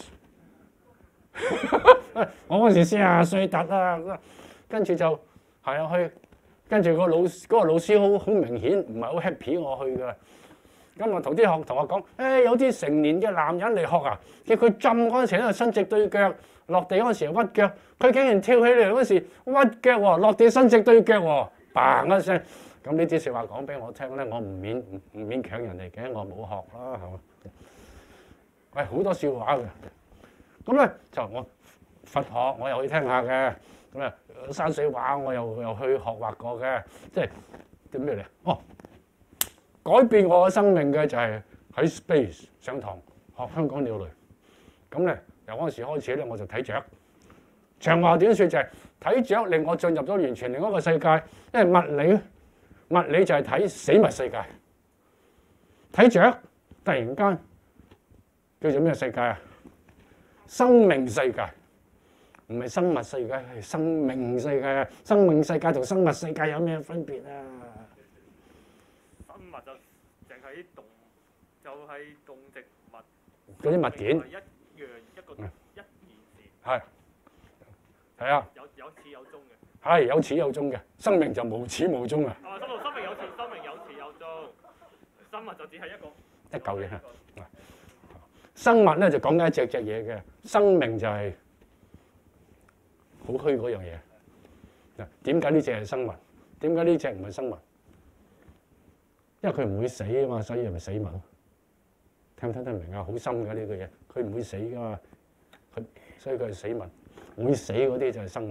我嗰陣時四十歲突啦，跟住就係啊去。跟住個老嗰、嗰個老師好好明顯唔係好 happy 我去㗎，咁我同啲學同學講：誒、欸、有啲成年嘅男人嚟學啊，叫佢浸嗰陣時咧伸直對腳，落地嗰陣時又屈腳，佢竟然跳起嚟嗰時屈腳喎，落地伸直對腳喎，嘭一聲。咁呢啲説話講俾我聽咧，我唔勉唔唔勉強人哋嘅，我冇學啦，係嘛？喂，好多笑話嘅。咁咧就我佛學我又去聽下嘅。咁啊，山水畫我又又去學畫過嘅，即係啲咩嚟？哦，改變我嘅生命嘅就係喺 Space 上堂學香港鳥類， 咁咧由嗰陣時開始咧，我就睇雀。長話短説就係、是、睇雀令我進入咗完全另一個世界，因為物理物理就係睇死物世界。睇雀突然間叫做咩世界啊？生命世界，唔係生物世界，係生命世界啊！生命世界同生物世界有咩分別啊？ 生物就淨係啲動，就係、是、動植物嗰啲物件一樣一個、嗯、一件事。 係係啊， 有有始有終嘅。 係有始有終嘅，生命就無始無終啊！ 啊，生生命有始，生命有始有終，生物就只係一個一嚿嘢。生物咧就講緊一隻隻嘢嘅，生命就係好虛嗰樣嘢。嗱，點解呢隻係生物？點解呢隻唔係生物？因為佢唔會死啊嘛，所以係咪死物咯？聽唔聽得明啊？好深㗎呢個嘢，佢唔會死㗎嘛，佢所以佢係死物。會死嗰啲就係生物。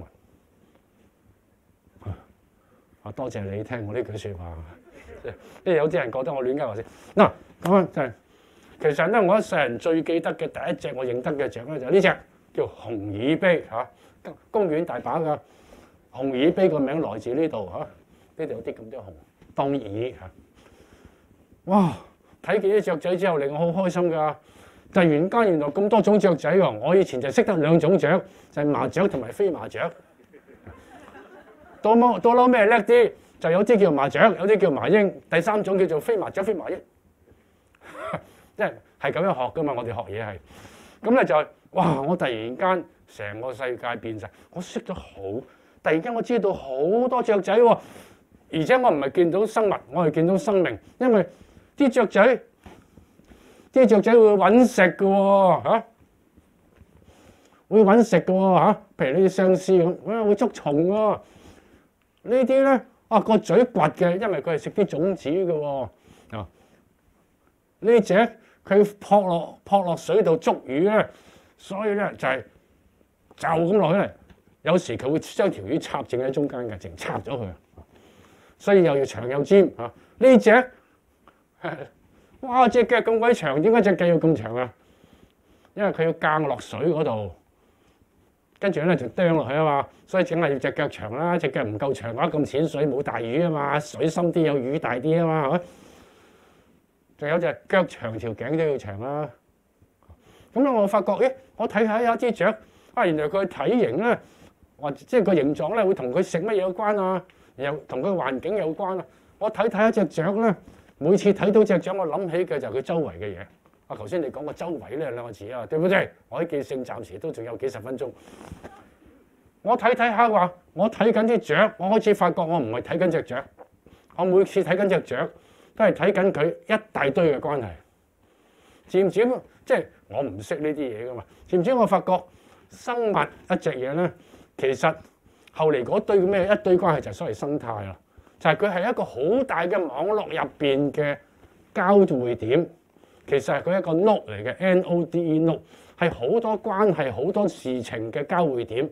啊，多謝你聽我呢句説話。因為有啲人覺得我亂鳩話先。嗱，咁啊就係。其實咧，我一世人最記得嘅第一隻我認得嘅雀咧，就係呢隻叫紅耳鵯嚇。公園大把㗎，紅耳鵯個名來自呢度嚇。呢度有啲咁多紅當耳嚇。哇！睇見啲雀仔之後，令我好開心㗎。突然間原來咁多種雀仔喎！我以前就識得兩種雀，就係麻雀同埋飛麻雀。到冇到撈咩叻啲，就有啲叫麻雀，有啲叫麻鷹，第三種叫做飛麻雀、飛麻鷹。即係係咁樣學噶嘛，我哋學嘢係咁咧就係、哇！我突然間成個世界變晒，我識咗好，突然間我知道好多雀仔喎，而且我唔係見到生物，我係見到生命，因為啲雀仔啲雀仔會揾食嘅喎嚇，會揾食嘅喎嚇，譬如呢啲相思咁，哇會捉蟲喎，呢啲咧啊個嘴掘嘅，因為佢係食啲種子嘅喎啊，呢隻。佢撲落撲落水度捉魚咧，所以咧就係就咁落去嚟。有時佢會將條魚插正喺中間嘅，淨插咗佢。所以又要長又尖嚇。呢隻哇隻腳咁鬼長，點解隻腳要咁長啊？因為佢要間落水嗰度，跟住咧就釘落去啊嘛。所以淨係要隻腳長啦，隻腳唔夠長嘅話，咁淺水冇大魚啊嘛，水深啲有魚大啲啊嘛，係咪？仲有隻腳長條頸都要長啦。咁咧我發覺，咦？我睇下有一支雀，啊原來佢體型咧，或即係個形狀咧，會同佢食乜嘢有關啊？又同佢環境有關啊。我睇睇一隻雀咧，每次睇到隻雀，我諗起嘅就係佢周圍嘅嘢。啊，頭先你講個周圍呢兩個字啊，對唔對？我啲記性暫時都仲有幾十分鐘。我睇睇下話，我睇緊啲雀，我開始發覺我唔係睇緊隻雀，我每次睇緊隻雀。都係睇緊佢一大堆嘅關係，漸漸即係我唔識呢啲嘢噶嘛。漸漸我發覺生物一隻嘢咧，其實後嚟嗰堆咩一堆關係就係所謂生態啦，就係佢係一個好大嘅網絡入邊嘅交匯點。其實係佢一個 node 嚟嘅 N O D E node，係好多關係、好多事情嘅交匯點。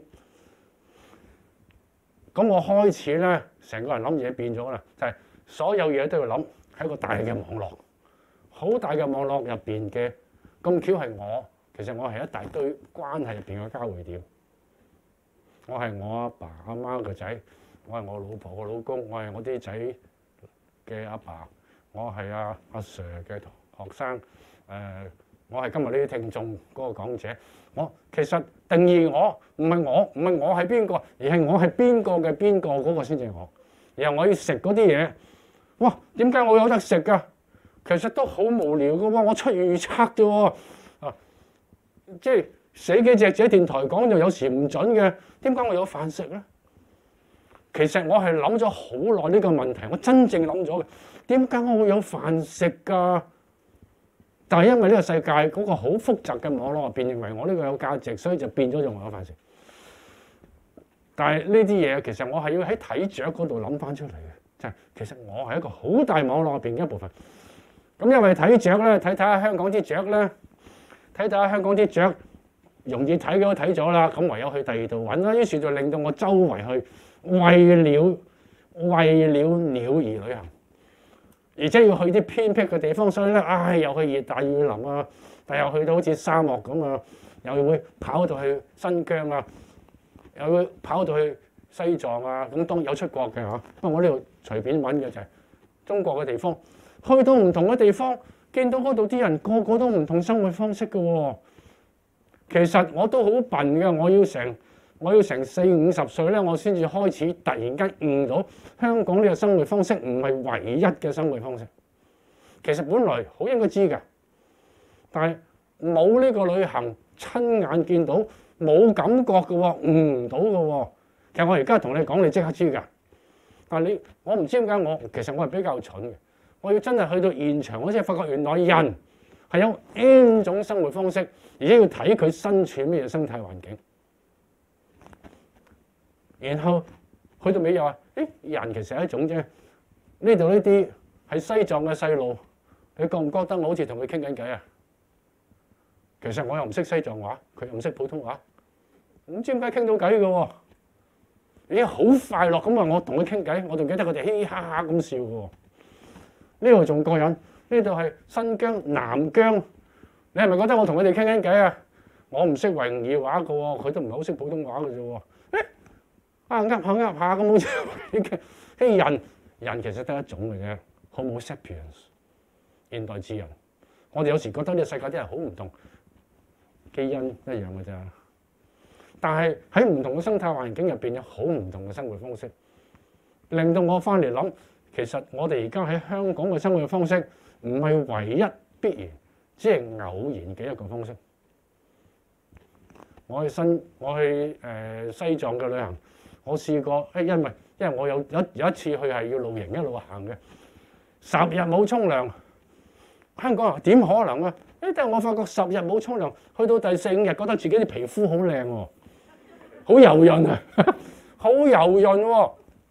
咁我開始咧，成個人諗嘢變咗啦，就係、是、所有嘢都要諗。係一個大嘅網絡，好大嘅網絡入邊嘅咁巧係我，其實我係一大堆關係入邊嘅交匯點。我係我阿爸阿媽個仔，我係我老婆個老公，我係我啲仔嘅阿爸，我係阿阿 Sir 嘅學生，誒、呃，我係今日呢啲聽眾嗰個講者。我其實定義我唔係我，唔係我係邊個，而係我係邊個嘅邊個嗰個先至我。然後我要食嗰啲嘢。哇！點解我有得食㗎？其實都好無聊嘅喎，我出預測啫喎，啊，即係死幾隻喺電台講就有時唔準嘅，點解我有飯食咧？其實我係諗咗好耐呢個問題，我真正諗咗嘅，點解我會有飯食㗎？但係因為呢個世界嗰個好複雜嘅網絡入邊認為我呢個有價值，所以就變咗用我有飯食。但係呢啲嘢其實我係要喺睇雀嗰度諗翻出嚟嘅。就係其實我係一個好大網絡入邊嘅一部分。咁因為睇雀咧，睇睇下香港啲雀咧，睇睇下香港啲雀容易睇嘅都睇咗啦。咁唯有去第二度揾啦。於是就令到我周圍去為了為了鳥而旅行。 而且要去啲偏僻嘅地方，所以咧，唉，又去熱帶雨林啊，但又去到好似沙漠咁啊，又會跑到去新疆啊，又會跑到去西藏啊，咁當有出國嘅嚇。不過我呢度隨便揾嘅就係中國嘅地方，去到唔同嘅地方，見到嗰度啲人個個都唔同生活方式嘅喎。其實我都好笨嘅，我要成我要成四五十歲咧，我先至開始突然間悟到香港呢個生活方式唔係唯一嘅生活方式。其實本來好應該知㗎，但係冇呢個旅行親眼見到，冇感覺嘅喎，悟唔到嘅喎。其實我而家同你講，你即刻知㗎。但係你我唔知點解我其實我係比較蠢嘅，我要真係去到現場，我先發覺原來人係有 N 種生活方式，而且要睇佢身處咩生態環境。然後去到尾又話：誒人其實係一種啫。呢度呢啲係西藏嘅細路，你覺唔覺得我好似同佢傾緊偈啊？其實我又唔識西藏話，佢又唔識普通話，唔知點解傾到偈嘅喎。咦，好快樂咁啊！我同佢傾偈，我仲記得佢哋嘻嘻哈哈咁笑嘅喎。呢度仲過癮，呢度係新疆、南疆，你係咪覺得我同佢哋傾緊偈啊？我唔識維吾爾話嘅喎，佢都唔係好識普通話嘅啫喎。啊，噏下噏下咁好似啲人人其實得一種嘅啫 ，Homo sapiens，現代智人。我哋有時覺得呢個世界啲人好唔同，基因一樣嘅咋。但係喺唔同嘅生態環境入邊有好唔同嘅生活方式，令到我翻嚟諗，其實我哋而家喺香港嘅生活方式唔係唯一必然，只係偶然嘅一個方式。我去新我去誒、呃、西藏嘅旅行。我試過，誒，因為因為我有有有一次去係要露營一路行嘅，十日冇沖涼，香港人點可能啊？誒，但係我發覺十日冇沖涼，去到第四五日覺得自己啲皮膚好靚喎，好柔潤啊，好柔潤喎。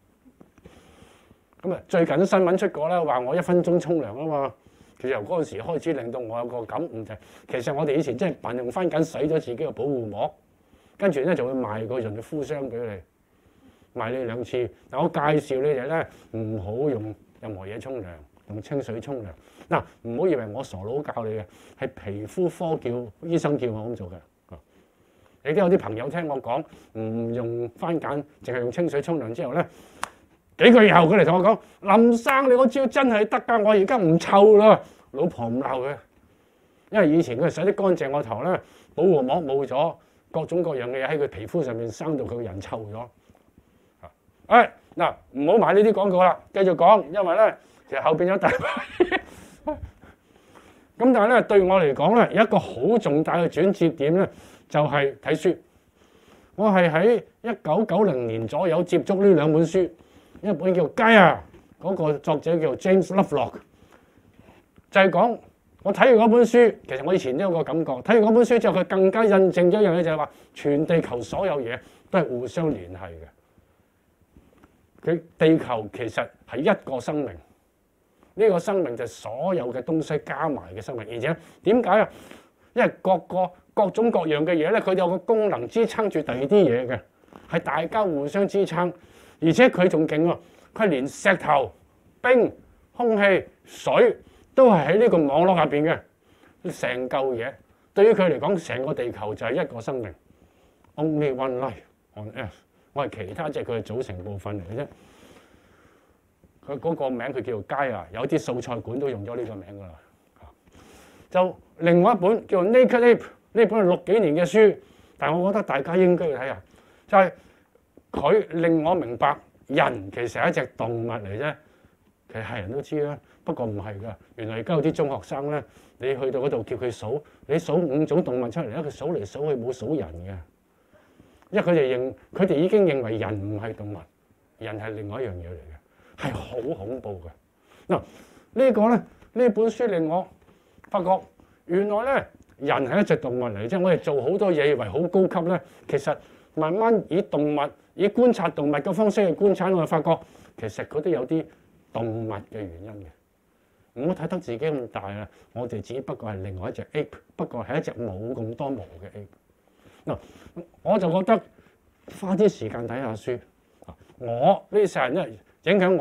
咁啊，最近新聞出過咧，話我一分鐘沖涼啊嘛。其實由嗰陣時開始，令到我有個感悟就係，其實我哋以前真係扮用番梘洗咗自己嘅保護膜，跟住咧就會賣個潤膚霜俾你。賣你兩次，但我介紹你哋咧唔好用任何嘢沖涼，用清水沖涼。嗱，唔好以為我傻佬教你嘅，係皮膚科叫醫生叫我咁做嘅。你都有啲朋友聽我講，唔用番梘，淨係用清水沖涼之後咧，幾個月後佢嚟同我講：林生，你嗰招真係得㗎，我而家唔臭啦。老婆唔鬧佢，因為以前佢洗得乾淨個頭咧，保護膜冇咗，各種各樣嘅嘢喺佢皮膚上面生到佢個人臭咗。誒嗱，唔好買呢啲廣告啦，繼續講，因為咧其實後邊有大把。咁但係咧對我嚟講咧，有一個好重大嘅轉折點咧，就係睇書。我係喺一九九零年左右接觸呢兩本書，一本叫《Gaia》，嗰個作者叫 James Lovelock，就係講我睇完嗰本書，其實我以前都有個感覺，睇完嗰本書之後，佢更加印證咗一樣嘢，就係話全地球所有嘢都係互相聯繫嘅。佢地球其實係一個生命，呢個生命就係所有嘅東西加埋嘅生命。而且點解啊？因為各個各種各樣嘅嘢咧，佢有個功能支撐住第二啲嘢嘅，係大家互相支撐。而且佢仲勁喎，佢連石頭、冰、空氣、水都係喺呢個網絡入邊嘅，成嚿嘢。對於佢嚟講，成個地球就係一個生命 ，Only one life on earth。我係其他即係佢嘅組成部分嚟嘅啫。佢嗰個名佢叫做Gaia，有啲素菜館都用咗呢個名㗎啦。就另外一本叫做 Naked Ape，呢本係六幾年嘅書，但係我覺得大家應該要睇下，就係、是、佢令我明白人其實係一隻動物嚟啫。其實係人都知啦，不過唔係㗎。原來而家有啲中學生咧，你去到嗰度叫佢數，你數五種動物出嚟咧，佢數嚟數去冇數人嘅。因為佢哋認，佢哋已經認為人唔係動物，人係另外一樣嘢嚟嘅，係好恐怖嘅。嗱，呢個咧，呢本書令我發覺，原來咧人係一隻動物嚟，即係我哋做好多嘢以為好高級咧，其實慢慢以動物、以觀察動物嘅方式去觀察，我就發覺其實佢都有啲動物嘅原因嘅。唔好睇得自己咁大啊！我哋只不過係另外一隻 ape， 不過係一隻冇咁多毛嘅 ape。嗱，我就覺得花啲時間睇下書。我呢世人咧影響我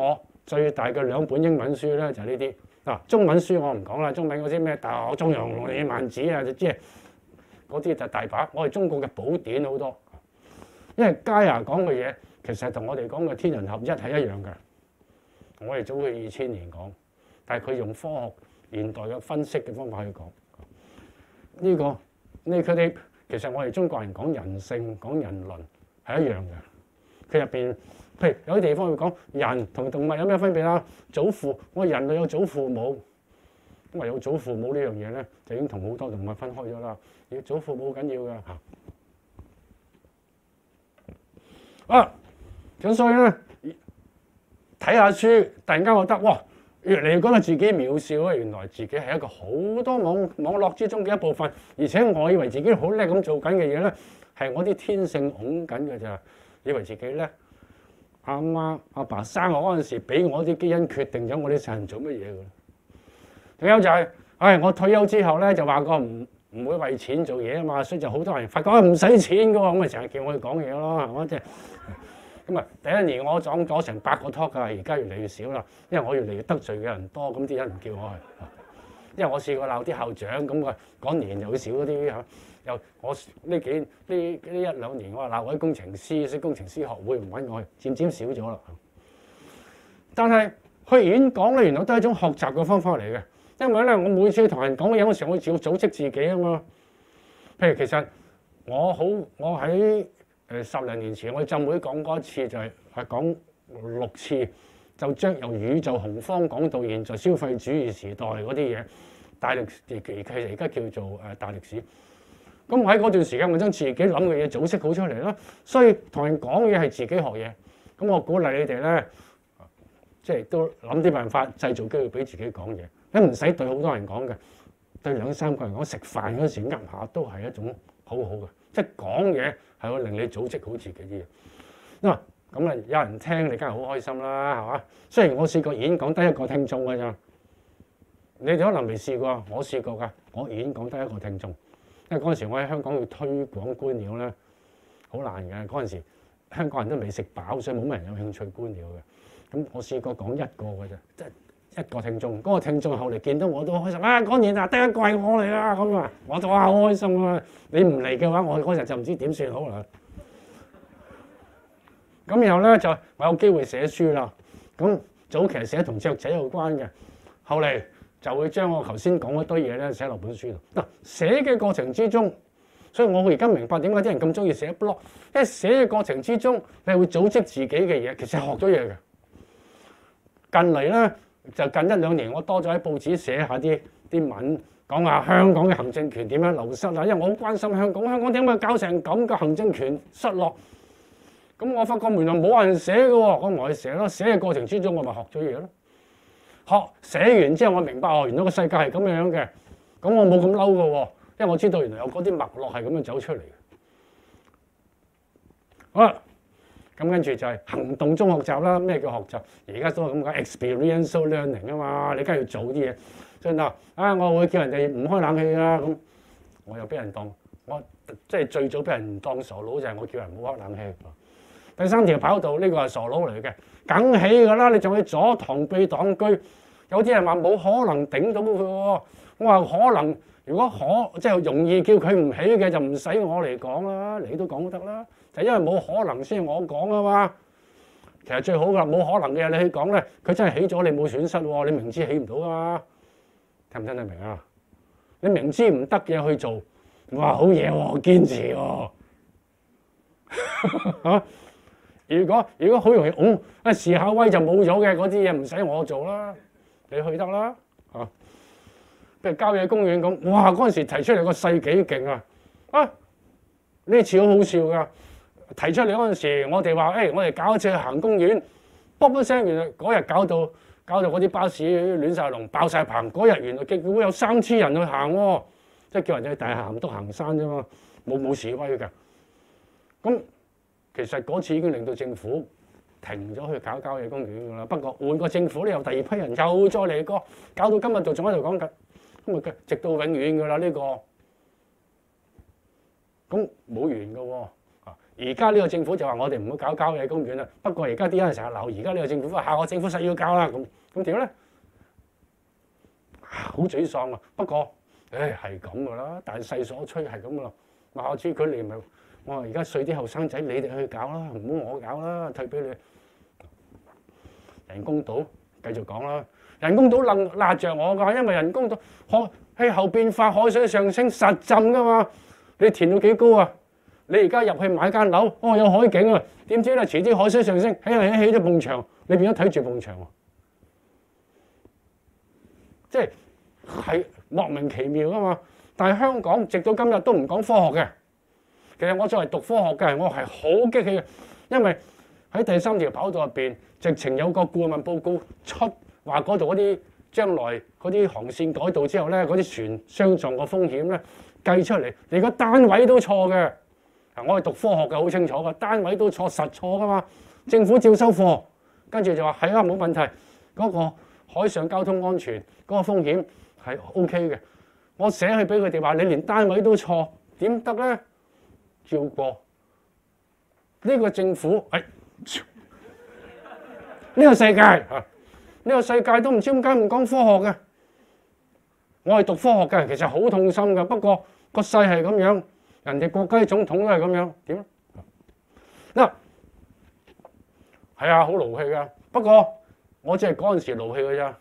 最大嘅兩本英文書咧就係呢啲。嗱，中文書我唔講啦，中文嗰啲咩大學中庸、論語、孟子啊，即係嗰啲就大把。我哋中國嘅寶典好多，因為嘉亞講嘅嘢其實同我哋講嘅天人合一係一樣嘅。我哋早佢二千年講，但係佢用科學現代嘅分析嘅方法去講呢個呢佢哋其實我哋中國人講人性、講人倫係一樣嘅。佢入邊譬如有啲地方會講人同動物有咩分別啊？祖父，我人類有祖父母，咁啊有祖父母呢樣嘢咧，就已經同好多動物分開咗啦。要祖父母好緊要㗎嚇。啊，咁所以咧睇下書，突然間覺得哇，越嚟越覺得自己渺小啊！原來自己係一個好多網網絡之中嘅一部分，而且我以為自己好叻咁做緊嘅嘢咧，係我啲天性擁緊嘅咋，以為自己咧。阿媽阿爸生我嗰陣時，俾我啲基因決定咗我啲世人做乜嘢㗎。仲有就係、是，唉、哎，我退休之後咧就話過唔唔會為錢做嘢啊嘛，所以就好多人發覺唔使錢㗎喎，咁咪成日叫我去講嘢咯，係嘛？即係咁啊！第一年我講咗成百個 talk 㗎，而家越嚟越少啦，因為我越嚟越得罪嘅人多，咁啲人唔叫我去。因為我試過鬧啲校長，咁啊嗰年又少嗰啲嚇。又我呢幾呢呢一兩年，我話鬧位工程師，所以工程師學會唔揾我去，漸漸少咗啦。但係去演講咧，原來都係一種學習嘅方法嚟嘅，因為咧我每次同人講嘢嗰時，我要組織自己啊嘛。譬如其實我好，我喺誒十零年前，我浸會講過一次，就係係講六次，就將由宇宙洪荒講到現在消費主義時代嗰啲嘢，大歷史其實而家叫做誒大歷史。咁喺嗰段時間，我將自己諗嘅嘢組織好出嚟啦。所以同人講嘢係自己學嘢。咁我鼓勵你哋咧，即係都諗啲辦法製造機會俾自己講嘢。你唔使對好多人講嘅，對兩三個人講，食飯嗰時噏下都係一種好好嘅。即係講嘢係會令你組織好自己啲嘢。嗱，咁啊有人聽你梗係好開心啦，係嘛？雖然我試過演講得一個聽眾㗎咋，你哋可能未試過，我試過㗎。我演講得一個聽眾。因為嗰陣時我喺香港要推廣觀鳥咧，好難嘅。嗰陣時香港人都未食飽，所以冇乜人有興趣觀鳥嘅。咁我試過講一個嘅啫，即係一個聽眾。嗰個聽眾後嚟見到我都開心啊！講完啊，得一個係我嚟啦，咁啊，我就哇好開心啊！你唔嚟嘅話，我嗰日就唔知點算好啦。咁然後咧就我有機會寫書啦。咁早期寫同雀仔有關嘅，後嚟就會將我頭先講嗰堆嘢咧寫落本書度。嗱，寫嘅過程之中，所以我而家明白點解啲人咁中意寫 blog。因為寫嘅過程之中，你係會組織自己嘅嘢，其實學咗嘢嘅。近嚟咧就近一兩年，我多咗喺報紙寫下啲啲文，講下香港嘅行政權點樣流失啦。因為我好關心香港，香港點解搞成咁嘅行政權失落？咁我發覺原來冇人寫嘅喎，我咪去寫咯。寫嘅過程之中，我咪學咗嘢咯。學寫完之後，我明白哦，原來個世界係咁樣嘅，咁我冇咁嬲嘅喎，因為我知道原來有嗰啲脈絡係咁樣走出嚟嘅。好啦，咁跟住就係行動中學習啦。咩叫學習？而家都係咁講 experiential learning 啊嘛，你梗係要做啲嘢。所以嗱，啊，我會叫人哋唔開冷氣啊，咁我又俾人當我即係最早俾人當傻佬就係我叫人唔好開冷氣。第三條跑道呢個係傻佬嚟嘅，梗起㗎啦！你仲要阻螳臂擋車，有啲人話冇可能頂到佢喎。我話可能，如果可即係容易叫佢唔起嘅，就唔使我嚟講啦，你都講得啦。就因為冇可能先我講啊嘛。其實最好㗎，冇可能嘅你去講咧，佢真係起咗，你冇損失喎。你明知起唔到啊，聽唔聽得明啊？你明知唔得嘅去做，哇好嘢喎，堅持喎，嚇！如果如果好容易，嗯，一試下威就冇咗嘅嗰啲嘢唔使我做啦，你去得啦嚇。譬如郊野公園咁，哇嗰陣時提出嚟個勢幾勁啊！啊呢次好好笑㗎，提出嚟嗰陣時，我哋話誒，我哋搞一次去行公園，卜一聲，原來嗰日搞到搞到嗰啲巴士亂晒龍，爆晒棚。嗰日原來結果有三千人去行喎，即係叫人哋去大行都行山啫嘛，冇冇示威㗎。咁其實嗰次已經令到政府停咗去搞郊野公園㗎啦。不過換個政府咧，有第二批人又再嚟過，搞到今日就仲喺度講緊，咁啊直到永遠㗎啦呢個。咁冇完㗎喎， 而家呢個政府就話我哋唔好搞郊野公園啦。不過而家啲人成日鬧，而家呢個政府話下個政府實要搞啦，咁咁點咧？好沮喪啊！不過誒係咁噶啦，大勢所趨係咁噶啦。下次佢嚟咪我話而家稅啲後生仔，你哋去搞啦，唔好我搞啦，退俾你。人工島繼續講啦，人工島愣揦著我㗎，因為人工島海氣候變化、海水上升實浸㗎嘛。你填到幾高啊？你而家入去買間樓，哦有海景啊，點知咧遲啲海水上升，起嚟起咗埲牆，你變咗睇住埲牆喎，即係係莫名其妙㗎嘛。但係香港直到今日都唔講科學嘅。其實我作為讀科學嘅人，我係好激氣嘅，因為喺第三條跑道入邊，直情有個顧問報告出話嗰度嗰啲將來嗰啲航線改道之後咧，嗰啲船相撞個風險咧計出嚟，連個單位都錯嘅。嗱，我係讀科學嘅，好清楚㗎，單位都錯實錯㗎嘛。政府照收貨，跟住就話係啊冇問題，嗰個海上交通安全嗰個風險係 O K 嘅。我寫去俾佢哋話，你連單位都錯，點得咧？照過呢個政府，誒、哎、呢個世界啊，呢個世界都唔知點解唔講科學嘅。我係讀科學嘅人，其實好痛心㗎。不過個勢係咁樣，人哋國家總統都係咁樣，點嗱係啊，好勞氣㗎。不過我只係嗰陣時勞氣㗎咋，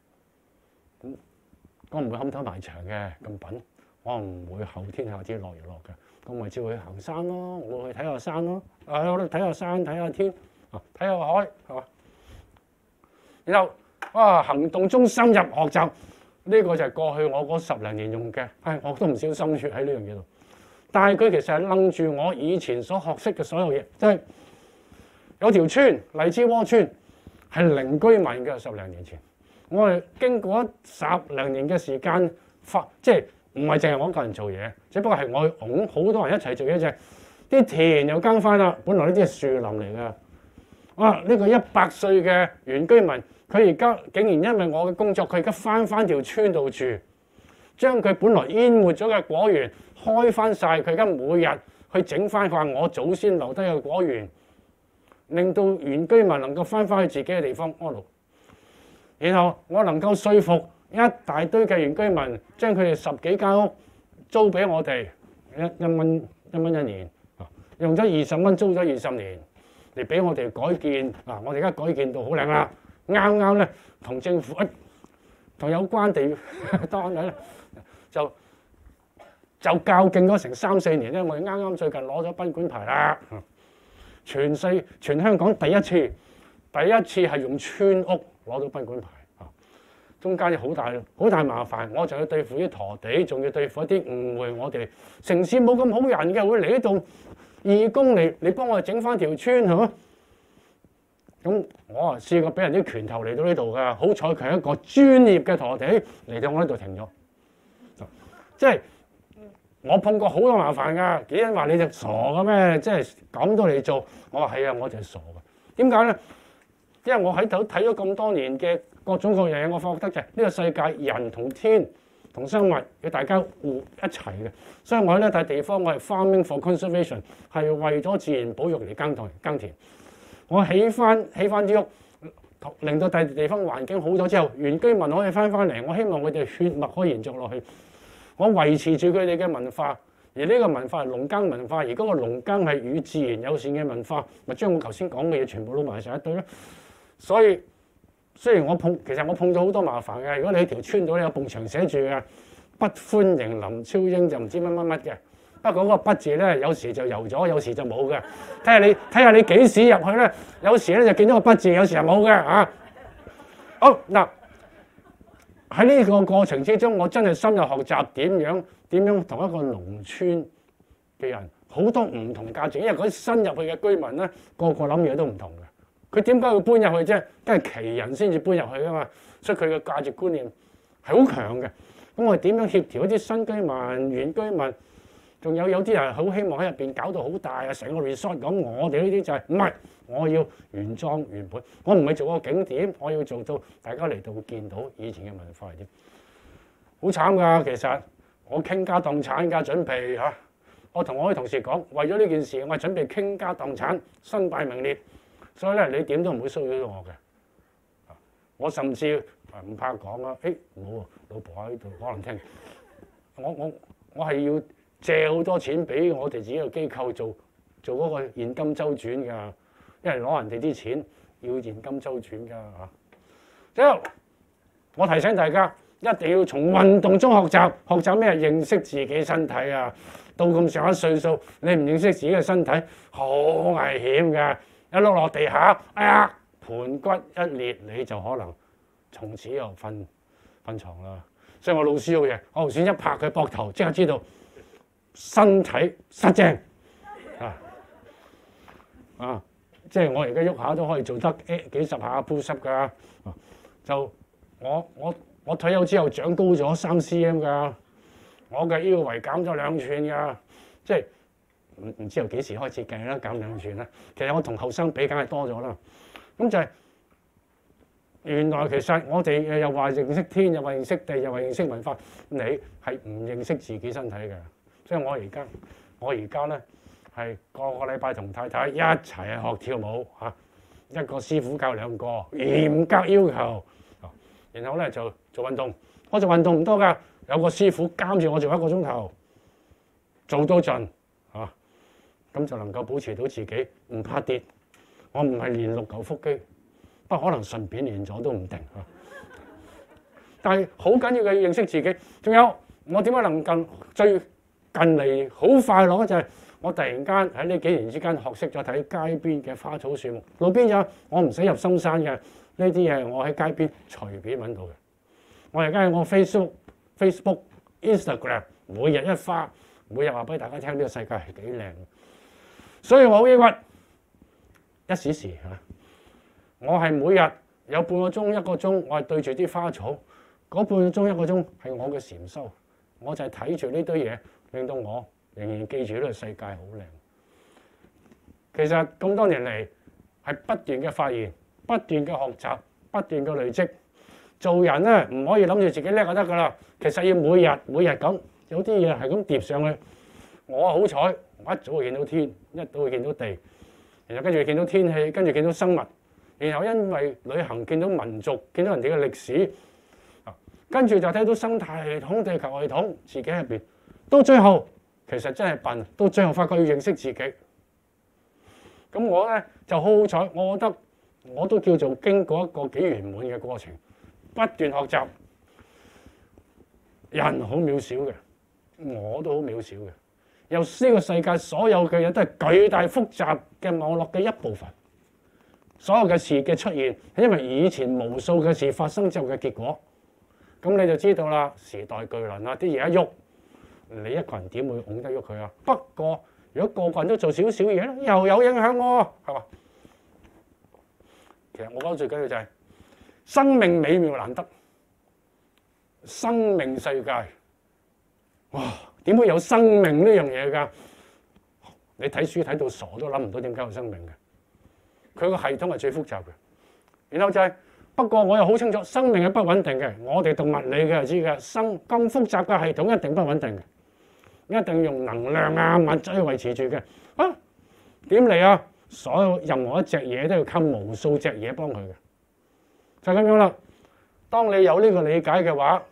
我唔會冚頭埋牆嘅咁笨，我唔會後天下之樂而樂嘅。咁咪照去行山咯，我去睇下山咯，啊我哋睇下山睇下天，啊睇下海係嘛？然後啊行動中深入學習，呢個就係過去我嗰十零年用嘅，唉我都唔少心血喺呢樣嘢度。但係佢其實係楞住我以前所學識嘅所有嘢，即係有條村荔枝窩村係零居民嘅，十零年前，我係經過十零年嘅時間發即係。唔係淨係我一個人做嘢，只不過係我擁好多人一齊做嘢啫。啲田又耕翻啦，本來呢啲係樹林嚟㗎。哇！呢個一百歲嘅原居民，佢而家竟然因為我嘅工作，佢而家翻翻條村度住，將佢本來淹沒咗嘅果園開翻晒。佢而家每日去整翻佢話我祖先留低嘅果園，令到原居民能夠翻返去自己嘅地方安樂。然後我能夠說服一大堆嘅原居民，將佢哋十幾間屋租俾我哋，一一蚊一蚊一年，用咗二十蚊租咗二十年嚟俾我哋改建。嗱，我哋而家改建到好靚啦，啱啱咧同政府一同有關地單位咧就就較勁咗成三四年咧，我哋啱啱最近攞咗賓館牌啦，全世全香港第一次，第一次係用村屋攞到賓館牌。中間有好大好大麻煩，我就要對付啲陀地，仲要對付一啲誤會我哋城市冇咁好人嘅，會嚟呢度義工嚟嚟幫我哋整翻條村係嘛？咁我啊試過俾人啲拳頭嚟到呢度㗎，好彩佢係一個專業嘅陀地嚟到我呢度停咗。即係我碰過好多麻煩㗎，幾人話你就傻嘅咩？即係咁都嚟做，我話係啊，我就係傻嘅。點解咧？因為我喺度睇咗咁多年嘅各種各樣嘢，我發覺得就係呢個世界人同天同生物要大家互一齊嘅，所以我喺呢笪地方我係 farming for conservation， 係為咗自然保育嚟耕田耕田。我起翻起翻啲屋，令到第地方環境好咗之後，原居民可以翻翻嚟，我希望佢哋血脈可以延續落去，我維持住佢哋嘅文化。而呢個文化係農耕文化，而嗰個農耕係與自然友善嘅文化，咪將我頭先講嘅嘢全部撈埋晒一堆咯。所以雖然我碰，其實我碰到好多麻煩嘅。如果你喺條村度咧有埲牆寫住嘅不歡迎林超英就唔知乜乜乜嘅，不過嗰個不字咧有時就油咗，有時就冇嘅。睇下你睇下你幾時入去咧，有時咧就見到個不字，有時係冇嘅嚇。好嗱，喺呢個過程之中，我真係深入學習點樣點樣同一個農村嘅人好多唔同價值，因為嗰啲新入去嘅居民咧，個個諗嘢都唔同嘅。佢點解會搬入去啫？梗係奇人先至搬入去㗎嘛，所以佢嘅價值觀念係好強嘅。咁我哋點樣協調一啲新居民、原居民，仲有有啲人好希望喺入邊搞到好大啊，成個 resort 咁。我哋呢啲就係唔係，我要原裝原本，我唔係做個景點，我要做到大家嚟到會見到以前嘅文化係點。好慘㗎，其實我傾家蕩產㗎，準備嚇我同我啲同事講，為咗呢件事，我係準備傾家蕩產、身敗名裂，所以咧你點都唔會騷擾到我嘅。我甚至唔怕講啊，誒冇啊，老婆喺度可能聽。我我我係要借好多錢俾我哋自己嘅機構做做嗰個現金周轉㗎，因為攞人哋啲錢要現金周轉㗎嚇。之後我提醒大家，一定要從運動中學習，學習咩？認識自己身體啊！到咁上下歲數，你唔認識自己嘅身體，好危險㗎！一碌落地下，哎呀，盤骨一裂，你就可能從此又瞓瞓牀啦。所以我老師好嘢，我頭先一拍佢膊頭，即刻知道身體失正啊啊！即係我而家喐下都可以做得幾十下 push up 㗎。就我我我退休之後長高咗三 cm 㗎，我嘅腰圍減咗兩寸㗎，即係唔唔知由幾時開始計啦，減兩寸啦。其實我同後生比梗係多咗啦。咁就係、是、原來其實我哋又話認識天，又話認識地，又話認識文化，你係唔認識自己身體嘅。所以我而家我而家咧係個個禮拜同太太一齊去學跳舞嚇，一個師傅教兩個，嚴格要求。然後咧就做運動，我做運動唔多㗎，有個師傅監住我做一個鐘頭，做到盡嚇，咁就能夠保持到自己唔怕跌。我唔係練六嚿腹肌，不過可能順便練咗都唔定嚇。但係好緊要嘅要認識自己，仲有我點解能夠最近嚟好快樂咧？就係我突然間喺呢幾年之間學識咗睇街邊嘅花草樹木，路邊有我唔使入深山嘅。呢啲嘢我喺街邊隨便揾到嘅。我而家喺我 Facebook、Facebook、Instagram 每日一花，每日話俾大家聽呢個世界係幾靚。所以我好抑鬱，一時時嚇。我係每日有半個鐘、一個鐘，我係對住啲花草。嗰半個鐘、一個鐘係我嘅禪修。我就係睇住呢堆嘢，令到我仍然記住呢個世界好靚。其實咁多年嚟係不斷嘅發現。不斷嘅學習，不斷嘅累積。做人咧唔可以諗住自己叻就得㗎啦。其實要每日每日咁，有啲嘢係咁疊上去。我好彩，我一早會見到天，一早會見到地，然後跟住見到天氣，跟住見到生物，然後因為旅行見到民族，見到人哋嘅歷史，跟住就睇到生態系統、地球系統，自己入邊。到最後其實真係笨，到最後發覺要認識自己。咁我咧就好好彩，我覺得。我都叫做經過一個幾圓滿嘅過程，不斷學習。人好渺小嘅，我都好渺小嘅。由呢個世界所有嘅嘢都係巨大複雜嘅網絡嘅一部分。所有嘅事嘅出現係因為以前無數嘅事發生之後嘅結果。咁你就知道啦，時代巨輪啊，啲嘢一喐，你一個人點會拱得喐佢啊？不過如果個個人都做少少嘢咧，又有影響喎，係嘛？其實我覺得最緊要就係生命美妙難得，生命世界，哇！點會有生命呢樣嘢㗎？你睇書睇到傻都諗唔到點解有生命嘅。佢個系統係最複雜嘅。然後就係、是、不過我又好清楚，生命係不穩定嘅。我哋讀物理嘅就知嘅，生咁複雜嘅系統一定不穩定嘅，一定要用能量啊物質去維持住嘅。啊，點嚟啊？所有任何一隻嘢都要靠無數隻嘢幫佢嘅，就係咁樣啦。當你有呢個理解嘅話，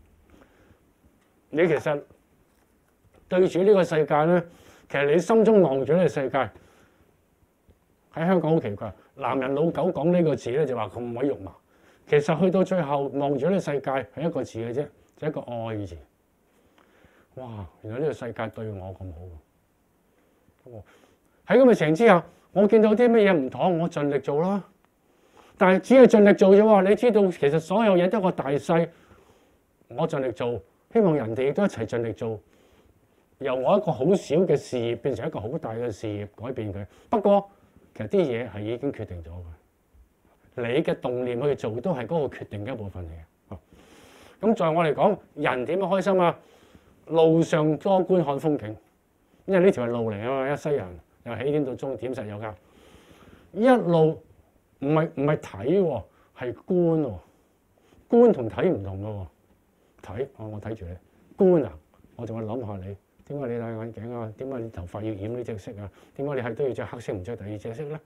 你其實對住呢個世界咧，其實你心中望住呢個世界喺香港好奇怪。男人老狗講呢個字咧就話咁鬼肉麻，其實去到最後望住呢個世界係一個字嘅啫，就係一個愛字。哇！原來呢個世界對我咁好，喺咁嘅情形之下。我見到啲乜嘢唔妥，我盡力做啦。但係只係盡力做啫喎。你知道其實所有嘢都係個大細，我盡力做，希望人哋亦都一齊盡力做，由我一個好小嘅事業變成一個好大嘅事業，改變佢。不過其實啲嘢係已經決定咗嘅，你嘅動念去做都係嗰個決定嘅一部分嚟嘅。咁在我嚟講，人點樣開心啊？路上多觀看風景，因為呢條係路嚟啊嘛，一世人。由起點到終點實有㗎，一路唔係唔係睇喎，係觀喎。觀同睇唔同㗎喎。睇，我我睇住你觀啊，我就會諗下你點解你戴眼鏡啊？點解你頭髮要染呢隻色啊？點解你係都要着黑色唔着第二隻色咧？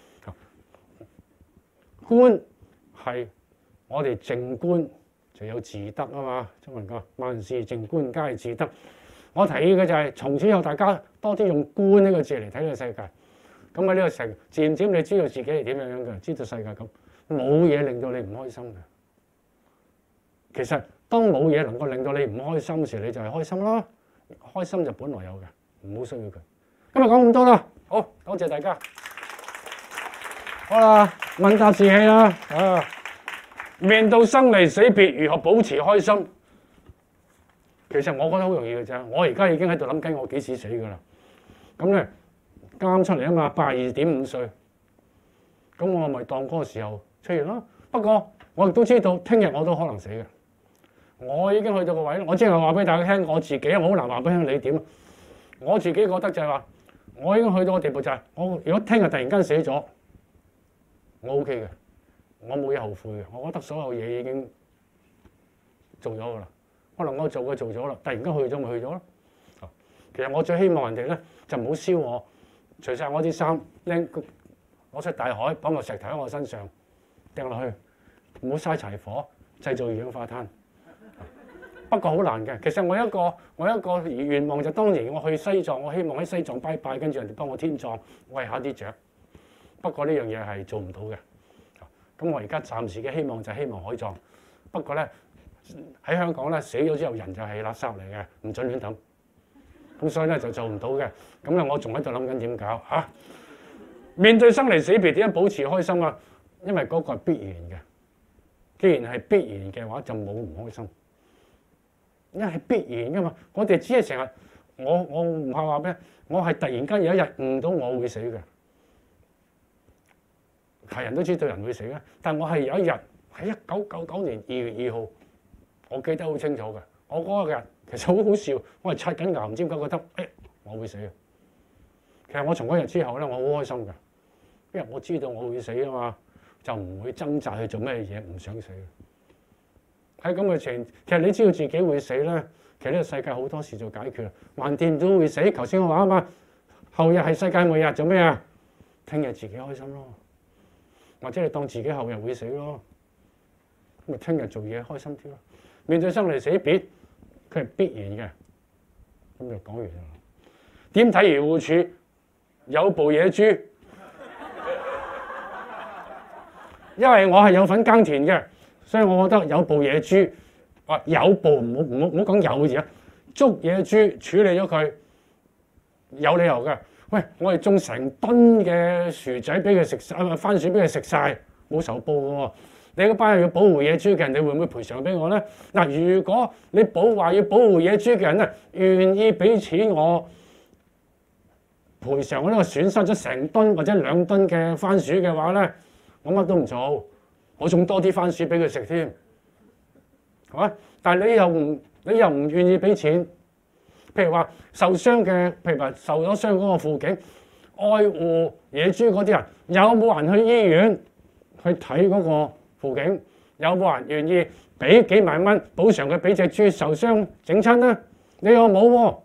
觀係我哋靜觀就有自得啊嘛，中文講萬事靜觀皆自得。我提議嘅就係、是、從此以後大家多啲用觀呢個字嚟睇呢個世界。咁喺呢個時，漸漸你知道自己係點樣樣嘅，知道世界咁，冇嘢令到你唔開心嘅。其實當冇嘢能夠令到你唔開心時，你就係開心啦。開心就本來有嘅，唔好需要佢。今日講咁多啦，好多謝大家。好啦，問答士氣啦，啊，面對生離死別，如何保持開心？其實我覺得好容易嘅啫，我而家已經喺度諗緊我幾時死㗎啦。咁咧啱啱出嚟啊嘛，八十二點五歲，咁我咪當嗰個時候出現咯。不過我亦都知道，聽日我都可能死嘅。我已經去到個位，我即係話俾大家聽，我自己好難話俾你點。我自己覺得就係話，我已經去到個地步就係、是，我如果聽日突然間死咗，我 OK 嘅，我冇嘢後悔嘅。我覺得所有嘢已經做咗㗎啦，可能我做嘅做咗啦，突然間去咗咪去咗咯。其實我最希望人哋咧就唔好燒我，除晒我啲衫，拎攞出大海，綁個石頭喺我身上掟落去，唔好嘥柴火，製造二氧化碳。不過好難嘅，其實我一個我一個願望就當年我去西藏，我希望喺西藏拜拜，跟住人哋幫我天葬餵下啲雀。不過呢樣嘢係做唔到嘅。咁我而家暫時嘅希望就係希望海葬。不過咧喺香港咧死咗之後人就係垃圾嚟嘅，唔準亂抌。咁所以咧就做唔到嘅。咁咧我仲喺度諗緊點搞嚇、啊。面對生離死別點樣保持開心啊？因為嗰個係必然嘅。既然係必然嘅話，就冇唔開心。因為係必然噶嘛，我哋只係成日，我我唔怕話咩，我係突然間有一日悟到我會死嘅，係人都知道人會死嘅，但我係有一日喺一九九九年二月二號，我記得好清楚嘅，我嗰日其實好好笑，我係刷緊牙，唔知點解覺得誒、哎、我會死嘅。其實我從嗰日之後咧，我好開心嘅，因為我知道我會死啊嘛，就唔會掙扎去做咩嘢，唔想死。喺咁嘅情，其實你知道自己會死咧，其實呢個世界好多事做解決啦。橫掂都會死，頭先我話啊嘛，後日係世界末日，做咩啊？聽日自己開心咯，或者你當自己後日會死咯，咁咪聽日做嘢開心啲咯。面對生離死別，佢係必然嘅，咁就講完啦。點睇漁護署有部野豬？因為我係有份耕田嘅。所以我覺得有部野豬，啊有部唔好唔好唔好講有字啊，捉野豬處理咗佢有理由嘅。喂，我哋種成噸嘅薯仔俾佢食，啊番薯俾佢食晒，冇仇報嘅喎。你嗰班人要保護野豬嘅人，你會唔會賠償俾我咧？嗱，如果你保話要保護野豬嘅人咧，願意俾錢我賠償我呢個損失咗成噸或者兩噸嘅番薯嘅話咧，我乜都唔做。我種多啲番薯俾佢食添，係嘛？但係你又唔你又唔願意俾錢，譬如話受傷嘅，譬如話受咗傷嗰個輔警，愛護野豬嗰啲人，有冇人去醫院去睇嗰個輔警？有冇人願意俾幾萬蚊補償佢俾隻豬受傷整親咧？你又冇喎。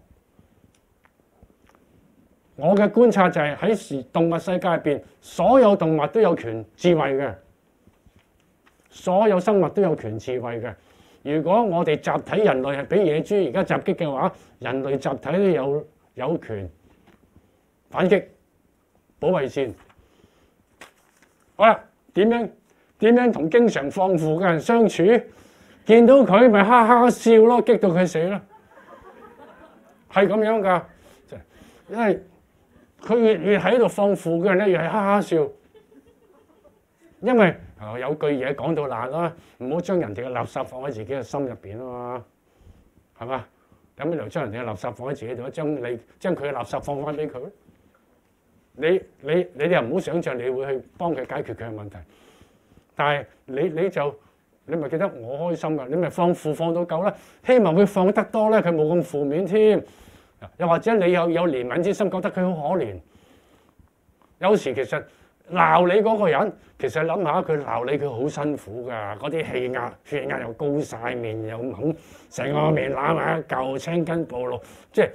我嘅觀察就係喺動物世界入邊，所有動物都有權自衛嘅。所有生物都有權自衛嘅。如果我哋集體人類係俾野豬而家襲擊嘅話，人類集體都有有權反擊、保衛戰。好啦，點樣點樣同經常放負嘅人相處？見到佢咪哈哈笑咯，激到佢死咯，係咁樣㗎。因為佢越越喺度放負嘅人咧，越係哈哈笑。因為有句嘢講到爛啦，唔好將人哋嘅垃圾放喺自己嘅心入邊啊嘛，係嘛？有咩理由將人哋嘅垃圾放喺自己度？將你將佢嘅垃圾放翻俾佢？你你你哋又唔好想像你會去幫佢解決佢嘅問題，但係你你就你咪記得我開心㗎，你咪放負放到夠啦，希望佢放得多咧，佢冇咁負面添。又或者你有有憐憫之心，覺得佢好可憐。有時其實鬧你嗰個人，其實諗下佢鬧你，佢好辛苦㗎。嗰啲氣壓、血壓又高晒，面又猛，成個面攬埋一嚿青筋暴露，即係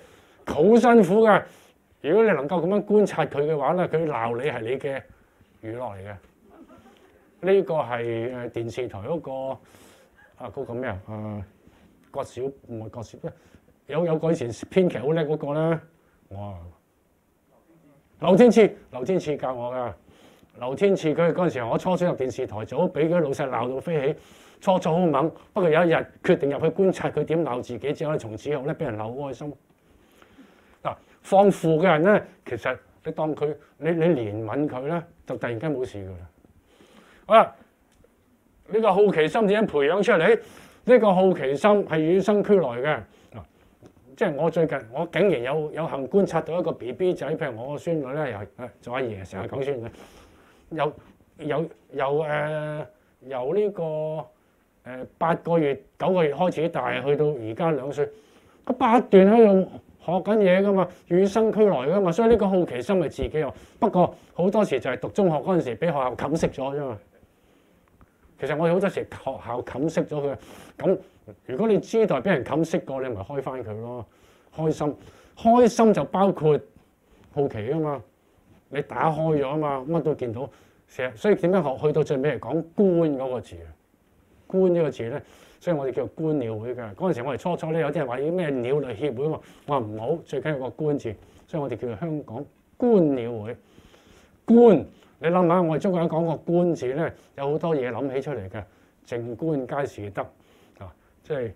好辛苦㗎。如果你能夠咁樣觀察佢嘅話咧，佢鬧你係你嘅娛樂嚟嘅。呢、這個係誒電視台嗰、那個啊嗰、那個咩啊？誒郭小唔係郭小咩？有有個以前編劇好叻嗰個咧，哇！劉天賜，劉天賜教我㗎。劉天賜佢嗰陣時候，我初初入電視台做，俾嗰啲老細鬧到飛起，初初好猛。不過有一日決定入去觀察佢點鬧自己之後咧，從此後咧俾人鬧好開心。嗱，放負嘅人咧，其實你當佢你你憐憫佢咧，就突然間冇事㗎啦。好啦，呢、這個好奇心點樣培養出嚟？呢、這個好奇心係與生俱來嘅。即係我最近我竟然有有幸觀察到一個 B B 仔，譬如我個孫女咧，又係做阿爺，成日講孫女，由由由誒由呢個誒八個月九個月開始大，去到而家兩歲，佢不斷喺度學緊嘢噶嘛，與生俱來噶嘛，所以呢個好奇心係自己有。不過好多時就係讀中學嗰陣時，俾學校冚熄咗啫嘛。其實我哋好多時學校冚熄咗佢，咁如果你知道俾人冚熄過，你咪開翻佢咯。開心，開心就包括好奇啊嘛。你打開咗啊嘛，乜都見到。成日所以點解學去到最尾係講觀嗰個字啊？觀呢個字咧，所以我哋叫做觀鳥會㗎。嗰陣時我哋初初咧，有啲人話要咩鳥類協會喎，我話唔好，最緊要個觀字，所以我哋叫做香港觀鳥會。觀，你諗下，我哋中國人講個觀字咧，有好多嘢諗起出嚟嘅，靜觀皆是德啊，即係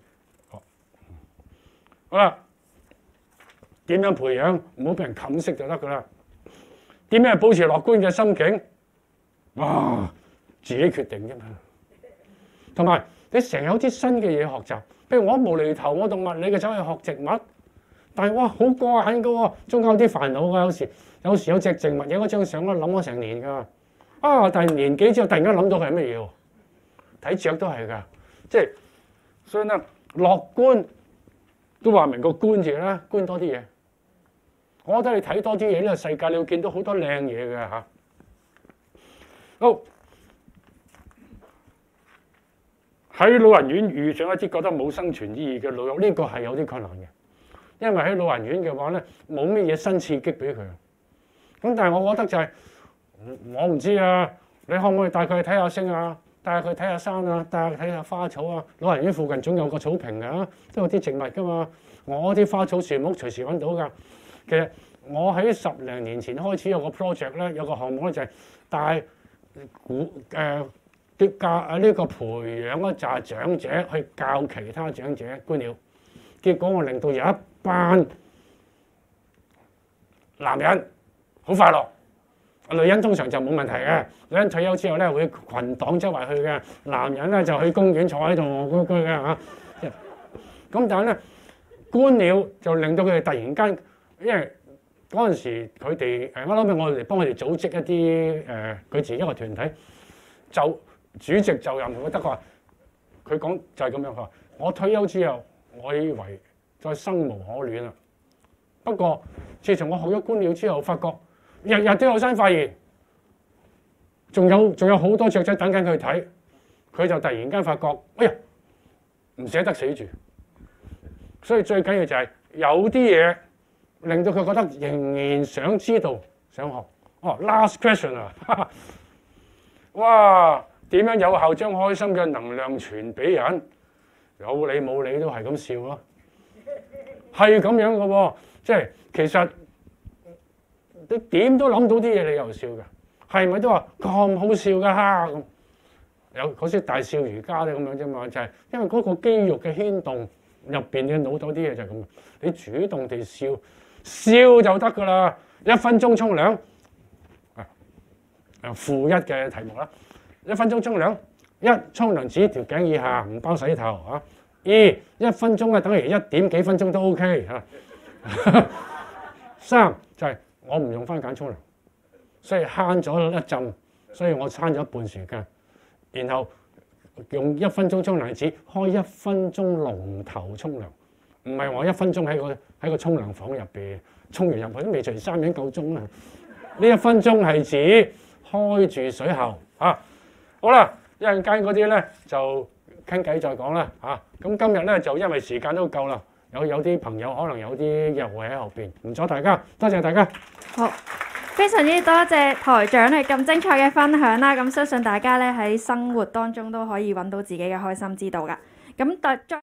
好啦。點樣培養？唔好俾人冚熄就得㗎啦。點樣保持樂觀嘅心境？哇，自己決定啫嘛。同埋你成日有啲新嘅嘢學習，譬如我無厘頭，我讀物理嘅走去學植物，但係哇好過癮㗎喎，中間有啲煩惱㗎。有時有時有隻植物影嗰張相，我諗咗成年㗎。啊，但係年幾之後突然間諗到係咩嘢喎？睇雀都係㗎，即係所以咧樂觀都話明個觀字啦，觀多啲嘢。我覺得你睇多啲嘢，呢個世界你會見到好多靚嘢嘅嚇。好，喺老人院遇上一啲覺得冇生存意義嘅老友，呢個係有啲困難嘅，因為喺老人院嘅話咧，冇乜嘢新刺激俾佢。咁但係我覺得就係、是、我唔知啊，你可唔可以帶佢去睇下星啊？帶佢睇下山啊，帶佢睇下花草啊。老人院附近總有個草坪㗎，都有啲植物㗎嘛。我啲花草樹木隨時揾到㗎。其實我喺十零年前開始有個 project 咧，有個項目咧就係帶古誒啲教啊呢個培養一紮長者去教其他長者觀鳥。結果我令到有一班男人好快樂，女人通常就冇問題嘅。女人退休之後咧會群黨周圍去嘅，男人咧就去公園坐喺度戇居居嘅嚇。咁但係咧觀鳥就令到佢哋突然間。因為嗰陣時佢哋誒，我諗起我哋幫佢哋組織一啲誒，佢自己一個團體，就主席就任佢德國，佢講就係咁樣，佢話我退休之後，我以為再生無可戀啦。不過自從我學咗觀鳥之後，發覺日日都有新發現，仲有仲有好多雀仔等緊佢睇，佢就突然間發覺，哎呀，唔捨得死住。所以最緊要就係有啲嘢。令到佢覺得仍然想知道、想學。哦 ，last question 啊！哇，點樣有效將開心嘅能量傳俾人？有理冇理都係咁笑咯，係咁樣嘅喎。即係其實你點都諗到啲嘢，你又笑嘅，係咪都話咁好笑㗎哈咁？有嗰啲大笑瑜伽咧咁樣啫嘛，就係、是、因為嗰個肌肉嘅牽動入邊嘅腦袋啲嘢就係咁。你主動地笑。笑就得㗎啦，一分鐘沖涼，啊，負一嘅題目啦，一分鐘沖涼，一沖涼只條頸以下，唔包洗頭啊。二一分鐘啊，等於一點幾分鐘都 OK 嚇。三就係、是、我唔用番梘沖涼，所以慳咗一浸，所以我慳咗一半時間。然後用一分鐘沖涼紙，開一分鐘龍頭沖涼。唔係我一分鐘喺個喺個沖涼房入邊，沖完入去都未除衫已經夠鐘啦。呢一分鐘係指開住水喉啊。好啦，一陣間嗰啲咧就傾偈再講啦嚇。咁、啊、今日咧就因為時間都夠啦， 有有啲朋友可能有啲約會喺後邊，唔阻大家，多謝大家。 好，非常之多謝台長你咁精彩嘅分享啦！咁相信大家咧喺生活當中都可以揾到自己嘅開心之道噶。咁再